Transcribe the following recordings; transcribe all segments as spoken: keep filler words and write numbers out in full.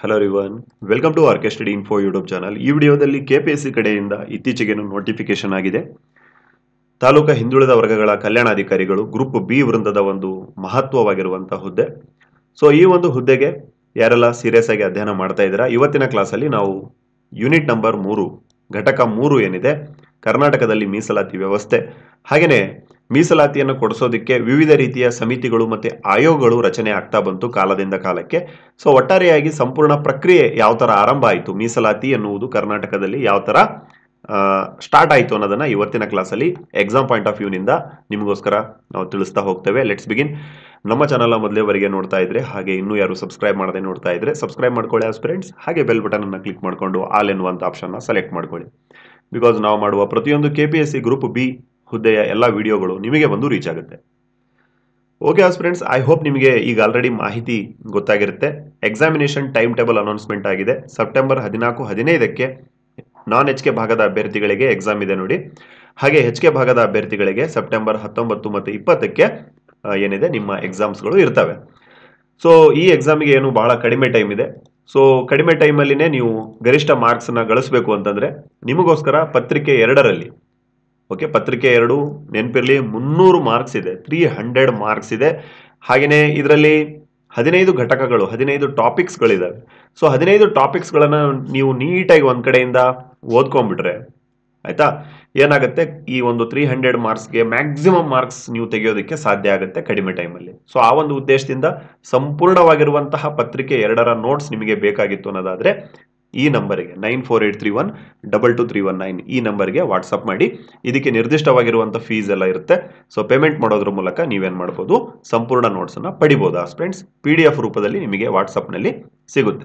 Hello ರಿವನ್ welcome to R K study info YouTube channel. ಈ ವಿಡಿಯೋದಲ್ಲಿ ಕೆಪಿಎಸ್ಸಿ ಕಡೆಯಿಂದ ಇತ್ತೀಚೆಗೆ ನೋಟಿಫಿಕೇಶನ್ ಆಗಿದೆ. ತಾಲೂಕಾ ಹಿಂದುಳಿದ ವರ್ಗಗಳ ಕಲ್ಯಾಣಾಧಿಕಾರಿಗಳು ಗ್ರೂಪ್ ಬಿ ವೃಂದದ ಒಂದು ಮಹತ್ವವಾಗಿರುವಂತಹ ಹುದ್ದೆ. ಸೊ ಈ ಒಂದು ಹುದ್ದೆಗೆ ಯಾರೆಲ್ಲ ಸೀರಿಯಸ್ ಆಗಿ ಅಧ್ಯಯನ ಮಾಡ್ತಾ ಇದ್ದೀರಾ, ಇವತ್ತಿನ ಕ್ಲಾಸಲ್ಲಿ ನಾವು ಯೂನಿಟ್ ನಂಬರ್ ಮೂರು ಘಟಕ ಮೂರು ಏನಿದೆ ಕರ್ನಾಟಕದಲ್ಲಿ ಮೀಸಲಾತಿ ವ್ಯವಸ್ಥೆ, ಹಾಗೆಯೇ ಮೀಸಲಾತಿಯನ್ನು ಕೊಡಿಸೋದಕ್ಕೆ ವಿವಿಧ ರೀತಿಯ ಸಮಿತಿಗಳು ಮತ್ತೆ ಆಯೋಗಗಳು ರಚನೆ ಆಗ್ತಾ ಬಂತು ಕಾಲದಿಂದ ಕಾಲಕ್ಕೆ. ಸೊ ಒಟ್ಟಾರೆಯಾಗಿ ಸಂಪೂರ್ಣ ಪ್ರಕ್ರಿಯೆ ಯಾವ ತರ ಆರಂಭ ಆಯಿತು, ಮೀಸಲಾತಿ ಎನ್ನುವುದು ಕರ್ನಾಟಕದಲ್ಲಿ ಯಾವ ತರ ಸ್ಟಾರ್ಟ್ ಆಯಿತು ಅನ್ನೋದನ್ನ ಇವತ್ತಿನ ಕ್ಲಾಸಲ್ಲಿ ಎಕ್ಸಾಮ್ ಪಾಯಿಂಟ್ ಆಫ್ ವ್ಯೂ ನಿಂದ ನಿಮಗೋಸ್ಕರ ನಾವು ತಿಳಿಸ್ತಾ ಹೋಗ್ತೇವೆ. Let's begin. ನಮ್ಮ ಚಾನಲ್ ಮೊದಲೇವರೆಗೆ ನೋಡ್ತಾ ಇದ್ರೆ, ಹಾಗೆ ಇನ್ನೂ ಯಾರು ಸಬ್ಸ್ಕ್ರೈಬ್ ಮಾಡದೆ ನೋಡ್ತಾ ಇದ್ರೆ ಸಬ್ಸ್ಕ್ರೈಬ್ ಮಾಡ್ಕೊಳ್ಳಿ ಆಸ್ಪಿರೆಂಟ್ಸ್, ಹಾಗೆ ಬೆಲ್ ಬಟನ್ ಅನ್ನು ಕ್ಲಿಕ್ ಮಾಡಿಕೊಂಡು ಆಲ್ ಎನ್ನುವಂತ ಆಪ್ಷನ್ ಸೆಲೆಕ್ಟ್ ಮಾಡ್ಕೊಳ್ಳಿ. ಬಿಕಾಸ್ ನಾವು ಮಾಡುವ ಪ್ರತಿಯೊಂದು ಕೆಪಿಎಸ್ಸಿ ಗ್ರೂಪ್ ಬಿ ಹುದ್ದೆಯ ಎಲ್ಲ ವಿಡಿಯೋಗಳು ನಿಮಗೆ ಬಂದು ರೀಚ್ ಆಗುತ್ತೆ. ಓಕೆ ಆಸ್ಪಿರೆಂಟ್ಸ್, ಐ ಹೋಪ್ ನಿಮಗೆ ಈಗ ಆಲ್ರೆಡಿ ಮಾಹಿತಿ ಗೊತ್ತಾಗಿರುತ್ತೆ. ಎಕ್ಸಾಮಿನೇಷನ್ ಟೈಮ್ ಟೇಬಲ್ ಅನೌನ್ಸ್ಮೆಂಟ್ ಆಗಿದೆ. ಸೆಪ್ಟೆಂಬರ್ ಹದಿನಾಲ್ಕು ಹದಿನೈದಕ್ಕೆ ನಾನ್ ಎಚ್ ಕೆ ಭಾಗದ ಅಭ್ಯರ್ಥಿಗಳಿಗೆ ಎಕ್ಸಾಮ್ ಇದೆ ನೋಡಿ. ಹಾಗೆ ಎಚ್ ಕೆ ಭಾಗದ ಅಭ್ಯರ್ಥಿಗಳಿಗೆ ಸೆಪ್ಟೆಂಬರ್ ಹತ್ತೊಂಬತ್ತು ಮತ್ತು ಇಪ್ಪತ್ತಕ್ಕೆ ಏನಿದೆ ನಿಮ್ಮ ಎಕ್ಸಾಮ್ಸ್ಗಳು ಇರ್ತವೆ. ಸೊ ಈ ಎಕ್ಸಾಮಿಗೆ ಏನು ಬಹಳ ಕಡಿಮೆ ಟೈಮ್ ಇದೆ. ಸೊ ಕಡಿಮೆ ಟೈಮಲ್ಲಿನೇ ನೀವು ಗರಿಷ್ಠ ಮಾರ್ಕ್ಸ್ನ ಗಳಿಸಬೇಕು ಅಂತಂದ್ರೆ ನಿಮಗೋಸ್ಕರ ಪತ್ರಿಕೆ ಎರಡರಲ್ಲಿ, ಓಕೆ, ಪತ್ರಿಕೆ ಎರಡು ನೆನಪಿರಲಿ, ಮುನ್ನೂರು ಮಾರ್ಕ್ಸ್ ಇದೆ, ತ್ರೀ ಹಂಡ್ರೆಡ್ ಮಾರ್ಕ್ಸ್ ಇದೆ. ಹಾಗೆಯೇ ಇದರಲ್ಲಿ ಹದಿನೈದು ಘಟಕಗಳು, ಹದಿನೈದು ಟಾಪಿಕ್ಸ್ಗಳಿದಾವೆ. ಸೊ ಹದಿನೈದು ಟಾಪಿಕ್ಸ್ಗಳನ್ನ ನೀವು ನೀಟಾಗಿ ಒಂದ್ ಕಡೆಯಿಂದ ಓದ್ಕೊಂಡ್ಬಿಟ್ರೆ ಆಯ್ತಾ, ಏನಾಗುತ್ತೆ, ಈ ಒಂದು ತ್ರೀ ಹಂಡ್ರೆಡ್ ಮಾರ್ಕ್ಸ್ಗೆ ಮ್ಯಾಕ್ಸಿಮಮ್ ಮಾರ್ಕ್ಸ್ ನೀವು ತೆಗೆಯೋದಕ್ಕೆ ಸಾಧ್ಯ ಆಗುತ್ತೆ ಕಡಿಮೆ ಟೈಮಲ್ಲಿ. ಸೊ ಆ ಒಂದು ಉದ್ದೇಶದಿಂದ ಸಂಪೂರ್ಣವಾಗಿರುವಂತಹ ಪತ್ರಿಕೆ ಎರಡರ ನೋಟ್ಸ್ ನಿಮಗೆ ಬೇಕಾಗಿತ್ತು ಅನ್ನೋದಾದ್ರೆ ಈ ನಂಬರಿಗೆ nine four eight three one double two three one nine ಈ ನಂಬರ್ಗೆ ವಾಟ್ಸಪ್ ಮಾಡಿ. ಇದಕ್ಕೆ ನಿರ್ದಿಷ್ಟವಾಗಿರುವಂಥ ಫೀಸ್ ಎಲ್ಲ ಇರುತ್ತೆ. ಸೊ ಪೇಮೆಂಟ್ ಮಾಡೋದ್ರ ಮೂಲಕ ನೀವೇನ್ ಮಾಡ್ಬೋದು, ಸಂಪೂರ್ಣ ನೋಟ್ಸ್ ಅನ್ನ ಪಡಿಬಹುದು ಫ್ರೆಂಡ್ಸ್. ಪಿ ಡಿ ಎಫ್ ರೂಪದಲ್ಲಿ ನಿಮಗೆ ವಾಟ್ಸಪ್ನಲ್ಲಿ ಸಿಗುತ್ತೆ.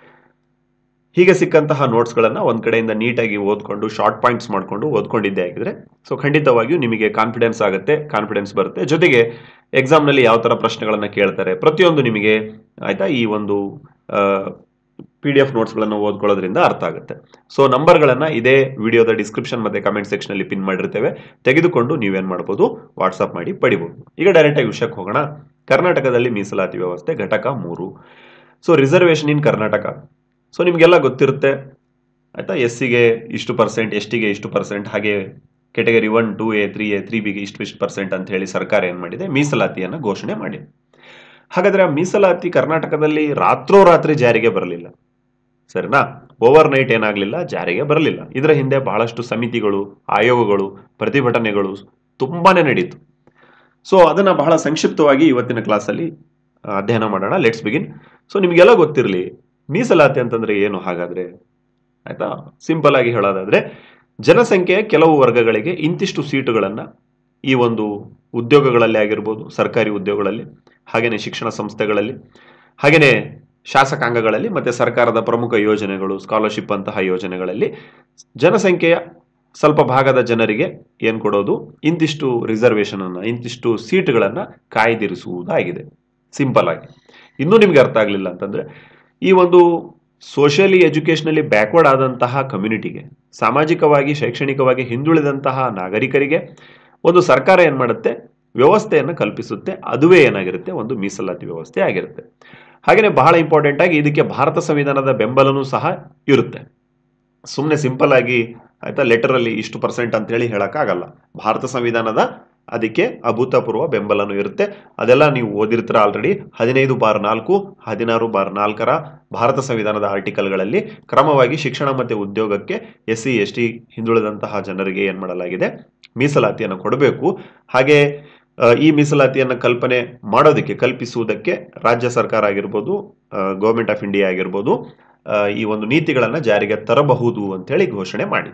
ಹೀಗೆ ಸಿಕ್ಕಂತಹ ನೋಟ್ಸ್ಗಳನ್ನ ಒಂದ್ ಕಡೆಯಿಂದ ನೀಟಾಗಿ ಓದ್ಕೊಂಡು ಶಾರ್ಟ್ ಪಾಯಿಂಟ್ಸ್ ಮಾಡ್ಕೊಂಡು ಓದ್ಕೊಂಡಿದ್ದೆ ಆಗಿದ್ರೆ ಸೊ ಖಂಡಿತವಾಗಿಯೂ ನಿಮಗೆ ಕಾನ್ಫಿಡೆನ್ಸ್ ಆಗುತ್ತೆ, ಕಾನ್ಫಿಡೆನ್ಸ್ ಬರುತ್ತೆ. ಜೊತೆಗೆ ಎಕ್ಸಾಮ್ ನಲ್ಲಿ ಯಾವ ತರ ಪ್ರಶ್ನೆಗಳನ್ನ ಕೇಳ್ತಾರೆ ಪ್ರತಿಯೊಂದು ನಿಮಗೆ ಆಯ್ತಾ ಈ ಒಂದು ಪಿ ಡಿ ಎಫ್ ನೋಟ್ಸ್ಗಳನ್ನು ಓದ್ಕೊಳ್ಳೋದ್ರಿಂದ ಅರ್ಥ ಆಗುತ್ತೆ. ಸೊ ನಂಬರ್ಗಳನ್ನು ಇದೇ ವಿಡಿಯೋದ ಡಿಸ್ಕ್ರಿಪ್ಷನ್ ಮತ್ತೆ ಕಮೆಂಟ್ ಸೆಕ್ಷನ್ ಅಲ್ಲಿ ಪಿನ್ ಮಾಡಿರ್ತೇವೆ, ತೆಗೆದುಕೊಂಡು ನೀವೇನ್ ಮಾಡ್ಬೋದು, ವಾಟ್ಸ್ಆಪ್ ಮಾಡಿ ಪಡಿಬಹುದು. ಈಗ ಡೈರೆಕ್ಟ್ ಆಗಿ ವಿಷಯಕ್ಕೆ ಹೋಗೋಣ. ಕರ್ನಾಟಕದಲ್ಲಿ ಮೀಸಲಾತಿ ವ್ಯವಸ್ಥೆ ಘಟಕ ಮೂರು. So reservation in Karnataka. So ನಿಮ್ಗೆಲ್ಲ ಗೊತ್ತಿರುತ್ತೆ ಆಯ್ತಾ, ಎಸ್ ಸಿಗೆ ಇಷ್ಟು ಪರ್ಸೆಂಟ್, ಎಸ್ ಟಿಗೆ ಇಷ್ಟು ಪರ್ಸೆಂಟ್, ಹಾಗೆ category one two A three A three ಬಿಗೆ ಇಷ್ಟು ಇಷ್ಟು ಪರ್ಸೆಂಟ್ ಅಂತ ಹೇಳಿ ಸರ್ಕಾರ ಏನ್ ಮಾಡಿದೆ, ಮೀಸಲಾತಿಯನ್ನ ಘೋಷಣೆ ಮಾಡಿದೆ. ಹಾಗಾದ್ರೆ ಆ ಮೀಸಲಾತಿ ಕರ್ನಾಟಕದಲ್ಲಿ ರಾತ್ರೋರಾತ್ರಿ ಜಾರಿಗೆ ಬರಲಿಲ್ಲ, ಸರಿನಾ? ಓವರ್ ನೈಟ್ ಏನಾಗ್ಲಿಲ್ಲ, ಜಾರಿಗೆ ಬರಲಿಲ್ಲ. ಇದರ ಹಿಂದೆ ಬಹಳಷ್ಟು ಸಮಿತಿಗಳು, ಆಯೋಗಗಳು, ಪ್ರತಿಭಟನೆಗಳು ತುಂಬಾನೇ ನಡೀತು. ಸೊ ಅದನ್ನ ಬಹಳ ಸಂಕ್ಷಿಪ್ತವಾಗಿ ಇವತ್ತಿನ ಕ್ಲಾಸಲ್ಲಿ ಅಧ್ಯಯನ ಮಾಡೋಣ. Let's begin. ಸೊ ನಿಮ್ಗೆಲ್ಲ ಗೊತ್ತಿರಲಿ ಮೀಸಲಾತಿ ಅಂತಂದ್ರೆ ಏನು ಹಾಗಾದ್ರೆ ಆಯ್ತಾ. ಸಿಂಪಲ್ ಆಗಿ ಹೇಳೋದಾದ್ರೆ ಜನಸಂಖ್ಯೆಯ ಕೆಲವು ವರ್ಗಗಳಿಗೆ ಇಂತಿಷ್ಟು ಸೀಟುಗಳನ್ನ ಈ ಒಂದು ಉದ್ಯೋಗಗಳಲ್ಲಿ ಆಗಿರ್ಬೋದು, ಸರ್ಕಾರಿ ಉದ್ಯೋಗಗಳಲ್ಲಿ, ಹಾಗೇನೆ ಶಿಕ್ಷಣ ಸಂಸ್ಥೆಗಳಲ್ಲಿ, ಹಾಗೇನೆ ಶಾಸಕಾಂಗಗಳಲ್ಲಿ ಮತ್ತೆ ಸರ್ಕಾರದ ಪ್ರಮುಖ ಯೋಜನೆಗಳು, ಸ್ಕಾಲರ್ಶಿಪ್ ಅಂತಹ ಯೋಜನೆಗಳಲ್ಲಿ ಜನಸಂಖ್ಯೆಯ ಸ್ವಲ್ಪ ಭಾಗದ ಜನರಿಗೆ ಏನ್ ಕೊಡೋದು, ಇಂತಿಷ್ಟು ರಿಸರ್ವೇಶನ್ ಅನ್ನ, ಇಂತಿಷ್ಟು ಸೀಟ್ಗಳನ್ನ ಕಾಯ್ದಿರಿಸುವುದಾಗಿದೆ. ಸಿಂಪಲ್ ಆಗಿ. ಇನ್ನೂ ನಿಮ್ಗೆ ಅರ್ಥ ಆಗ್ಲಿಲ್ಲ ಅಂತಂದ್ರೆ ಈ ಒಂದು ಸೋಷಿಯಲಿ ಎಜುಕೇಶನಲಿ ಬ್ಯಾಕ್ವರ್ಡ್ ಆದಂತಹ ಕಮ್ಯುನಿಟಿಗೆ, ಸಾಮಾಜಿಕವಾಗಿ ಶೈಕ್ಷಣಿಕವಾಗಿ ಹಿಂದುಳಿದಂತಹ ನಾಗರಿಕರಿಗೆ ಒಂದು ಸರ್ಕಾರ ಏನ್ ಮಾಡುತ್ತೆ, ವ್ಯವಸ್ಥೆಯನ್ನು ಕಲ್ಪಿಸುತ್ತೆ. ಅದುವೇ ಏನಾಗಿರುತ್ತೆ, ಒಂದು ಮೀಸಲಾತಿ ವ್ಯವಸ್ಥೆ ಆಗಿರುತ್ತೆ. ಹಾಗೆಯೇ ಬಹಳ ಇಂಪಾರ್ಟೆಂಟ್ ಆಗಿ ಇದಕ್ಕೆ ಭಾರತ ಸಂವಿಧಾನದ ಬೆಂಬಲನೂ ಸಹ ಇರುತ್ತೆ. ಸುಮ್ಮನೆ ಸಿಂಪಲ್ ಆಗಿ ಆಯ್ತಾ ಲೆಟರ್ ಅಲ್ಲಿ ಇಷ್ಟು ಪರ್ಸೆಂಟ್ ಅಂತ ಹೇಳಿ ಹೇಳಕ್ಕಾಗಲ್ಲ. ಭಾರತ ಸಂವಿಧಾನದ ಅದಕ್ಕೆ ಅಭೂತಪೂರ್ವ ಬೆಂಬಲನೂ ಇರುತ್ತೆ. ಅದೆಲ್ಲ ನೀವು ಓದಿರ್ತೀರ ಆಲ್ರೆಡಿ. ಹದಿನೈದು ಬಾರ್ ನಾಲ್ಕು, ಹದಿನಾರು ಬಾರ್ ನಾಲ್ಕರ ಭಾರತ ಸಂವಿಧಾನದ ಆರ್ಟಿಕಲ್ಗಳಲ್ಲಿ ಕ್ರಮವಾಗಿ ಶಿಕ್ಷಣ ಮತ್ತೆ ಉದ್ಯೋಗಕ್ಕೆ ಎಸ್ ಸಿ ಎಸ್ ಟಿ ಹಿಂದುಳಿದಂತಹ ಜನರಿಗೆ ಏನ್ ಮಾಡಲಾಗಿದೆ, ಮೀಸಲಾತಿಯನ್ನು ಕೊಡಬೇಕು. ಹಾಗೆ ಈ ಮೀಸಲಾತಿಯನ್ನು ಕಲ್ಪನೆ ಮಾಡೋದಕ್ಕೆ, ಕಲ್ಪಿಸುವುದಕ್ಕೆ ರಾಜ್ಯ ಸರ್ಕಾರ ಆಗಿರ್ಬೋದು, ಗೌರ್ಮೆಂಟ್ ಆಫ್ ಇಂಡಿಯಾ ಆಗಿರ್ಬೋದು, ಈ ಒಂದು ನೀತಿಗಳನ್ನ ಜಾರಿಗೆ ತರಬಹುದು ಅಂತ ಹೇಳಿ ಘೋಷಣೆ ಮಾಡಿದೆ.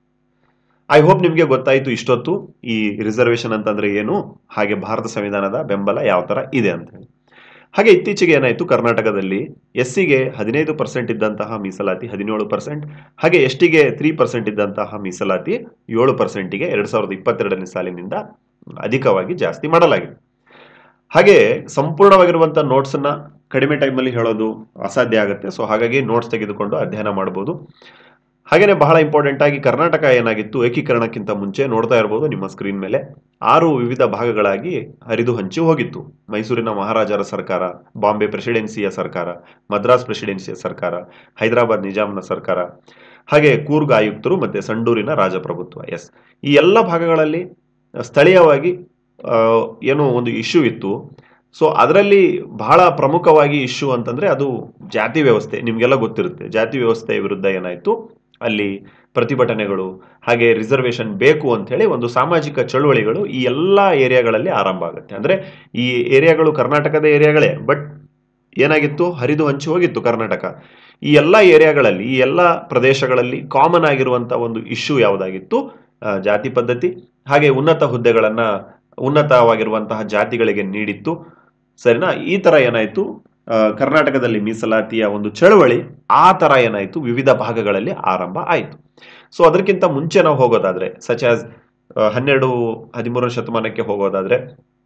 ಐ ಹೋಪ್ ನಿಮ್ಗೆ ಗೊತ್ತಾಯ್ತು ಇಷ್ಟೊತ್ತು ಈ ರಿಸರ್ವೇಶನ್ ಅಂತಂದ್ರೆ ಏನು, ಹಾಗೆ ಭಾರತ ಸಂವಿಧಾನದ ಬೆಂಬಲ ಯಾವ ತರ ಇದೆ ಅಂತ ಹೇಳಿ. ಹಾಗೆ ಇತ್ತೀಚೆಗೆ ಏನಾಯ್ತು, ಕರ್ನಾಟಕದಲ್ಲಿ ಎಸ್ ಸಿಗೆ ಹದಿನೈದು ಪರ್ಸೆಂಟ್ ಇದ್ದಂತಹ ಮೀಸಲಾತಿ ಹದಿನೇಳು ಪರ್ಸೆಂಟ್, ಹಾಗೆ ಎಸ್ ಟಿಗೆ ತ್ರೀ ಪರ್ಸೆಂಟ್ ಇದ್ದಂತಹ ಮೀಸಲಾತಿ ಏಳು ಪರ್ಸೆಂಟ್ಗೆ ಎರಡ್ ಸಾವಿರದ ಇಪ್ಪತ್ತೆರಡನೇ ಸಾಲಿನಿಂದ ಅಧಿಕವಾಗಿ ಜಾಸ್ತಿ ಮಾಡಲಾಗಿದೆ. ಹಾಗೆ ಸಂಪೂರ್ಣವಾಗಿರುವಂತಹ ನೋಟ್ಸ್ ಅನ್ನ ಕಡಿಮೆ ಟೈಮ್ ಅಲ್ಲಿ ಹೇಳೋದು ಅಸಾಧ್ಯ ಆಗುತ್ತೆ. ಸೊ ಹಾಗಾಗಿ ನೋಟ್ಸ್ ತೆಗೆದುಕೊಂಡು ಅಧ್ಯಯನ ಮಾಡಬಹುದು. ಹಾಗೇನೆ ಬಹಳ ಇಂಪಾರ್ಟೆಂಟ್ ಆಗಿ ಕರ್ನಾಟಕ ಏನಾಗಿತ್ತು ಏಕೀಕರಣಕ್ಕಿಂತ ಮುಂಚೆ ನೋಡ್ತಾ ಇರಬಹುದು ನಿಮ್ಮ ಸ್ಕ್ರೀನ್ ಮೇಲೆ ಆರು ವಿವಿಧ ಭಾಗಗಳಾಗಿ ಹರಿದು ಹಂಚಿ ಹೋಗಿತ್ತು. ಮೈಸೂರಿನ ಮಹಾರಾಜರ ಸರ್ಕಾರ, ಬಾಂಬೆ ಪ್ರೆಸಿಡೆನ್ಸಿಯ ಸರ್ಕಾರ, ಮದ್ರಾಸ್ ಪ್ರೆಸಿಡೆನ್ಸಿಯ ಸರ್ಕಾರ, ಹೈದರಾಬಾದ್ ನಿಜಾಂನ ಸರ್ಕಾರ, ಹಾಗೆ ಕೂರ್ಗ್ ಆಯುಕ್ತರು ಮತ್ತೆ ಸಂಡೂರಿನ ರಾಜಪ್ರಭುತ್ವ. ಎಸ್, ಈ ಎಲ್ಲ ಭಾಗಗಳಲ್ಲಿ ಸ್ಥಳೀಯವಾಗಿ ಆ, ಏನೋ ಒಂದು ಇಶ್ಯೂ ಇತ್ತು. ಸೊ ಅದರಲ್ಲಿ ಬಹಳ ಪ್ರಮುಖವಾಗಿ ಇಶ್ಯೂ ಅಂತಂದ್ರೆ ಅದು ಜಾತಿ ವ್ಯವಸ್ಥೆ. ನಿಮ್ಗೆಲ್ಲ ಗೊತ್ತಿರುತ್ತೆ, ಜಾತಿ ವ್ಯವಸ್ಥೆಯ ವಿರುದ್ಧ ಏನಾಯ್ತು ಅಲ್ಲಿ ಪ್ರತಿಭಟನೆಗಳು, ಹಾಗೆ ರಿಸರ್ವೇಶನ್ ಬೇಕು ಅಂತ ಹೇಳಿ ಒಂದು ಸಾಮಾಜಿಕ ಚಳುವಳಿಗಳು ಈ ಎಲ್ಲಾ ಏರಿಯಾಗಳಲ್ಲಿ ಆರಂಭ ಆಗುತ್ತೆ. ಅಂದ್ರೆ ಈ ಏರಿಯಾಗಳು ಕರ್ನಾಟಕದ ಏರಿಯಾಗಳೇ, ಬಟ್ ಏನಾಗಿತ್ತು ಹರಿದು ಹಂಚಿ ಹೋಗಿತ್ತು ಕರ್ನಾಟಕ. ಈ ಎಲ್ಲಾ ಏರಿಯಾಗಳಲ್ಲಿ, ಈ ಎಲ್ಲಾ ಪ್ರದೇಶಗಳಲ್ಲಿ ಕಾಮನ್ ಆಗಿರುವಂತ ಒಂದು ಇಶ್ಯೂ ಯಾವುದಾಗಿತ್ತು, ಆ, ಜಾತಿ ಪದ್ಧತಿ, ಹಾಗೆ ಉನ್ನತ ಹುದ್ದೆಗಳನ್ನ ಉನ್ನತವಾಗಿರುವಂತಹ ಜಾತಿಗಳಿಗೆ ನೀಡಿತ್ತು. ಸರಿನಾ? ಈ ತರ ಏನಾಯ್ತು ಆ, ಕರ್ನಾಟಕದಲ್ಲಿ ಮೀಸಲಾತಿಯ ಒಂದು ಚಳವಳಿ ಆ ತರ ಏನಾಯ್ತು ವಿವಿಧ ಭಾಗಗಳಲ್ಲಿ ಆರಂಭ ಆಯ್ತು. ಸೊ ಅದಕ್ಕಿಂತ ಮುಂಚೆ ನಾವು ಹೋಗೋದಾದ್ರೆ ಸಚ್ ಆಸ್ ಹನ್ನೆರಡು ಹದಿಮೂರನೇ ಶತಮಾನಕ್ಕೆ ಹೋಗೋದಾದ್ರೆ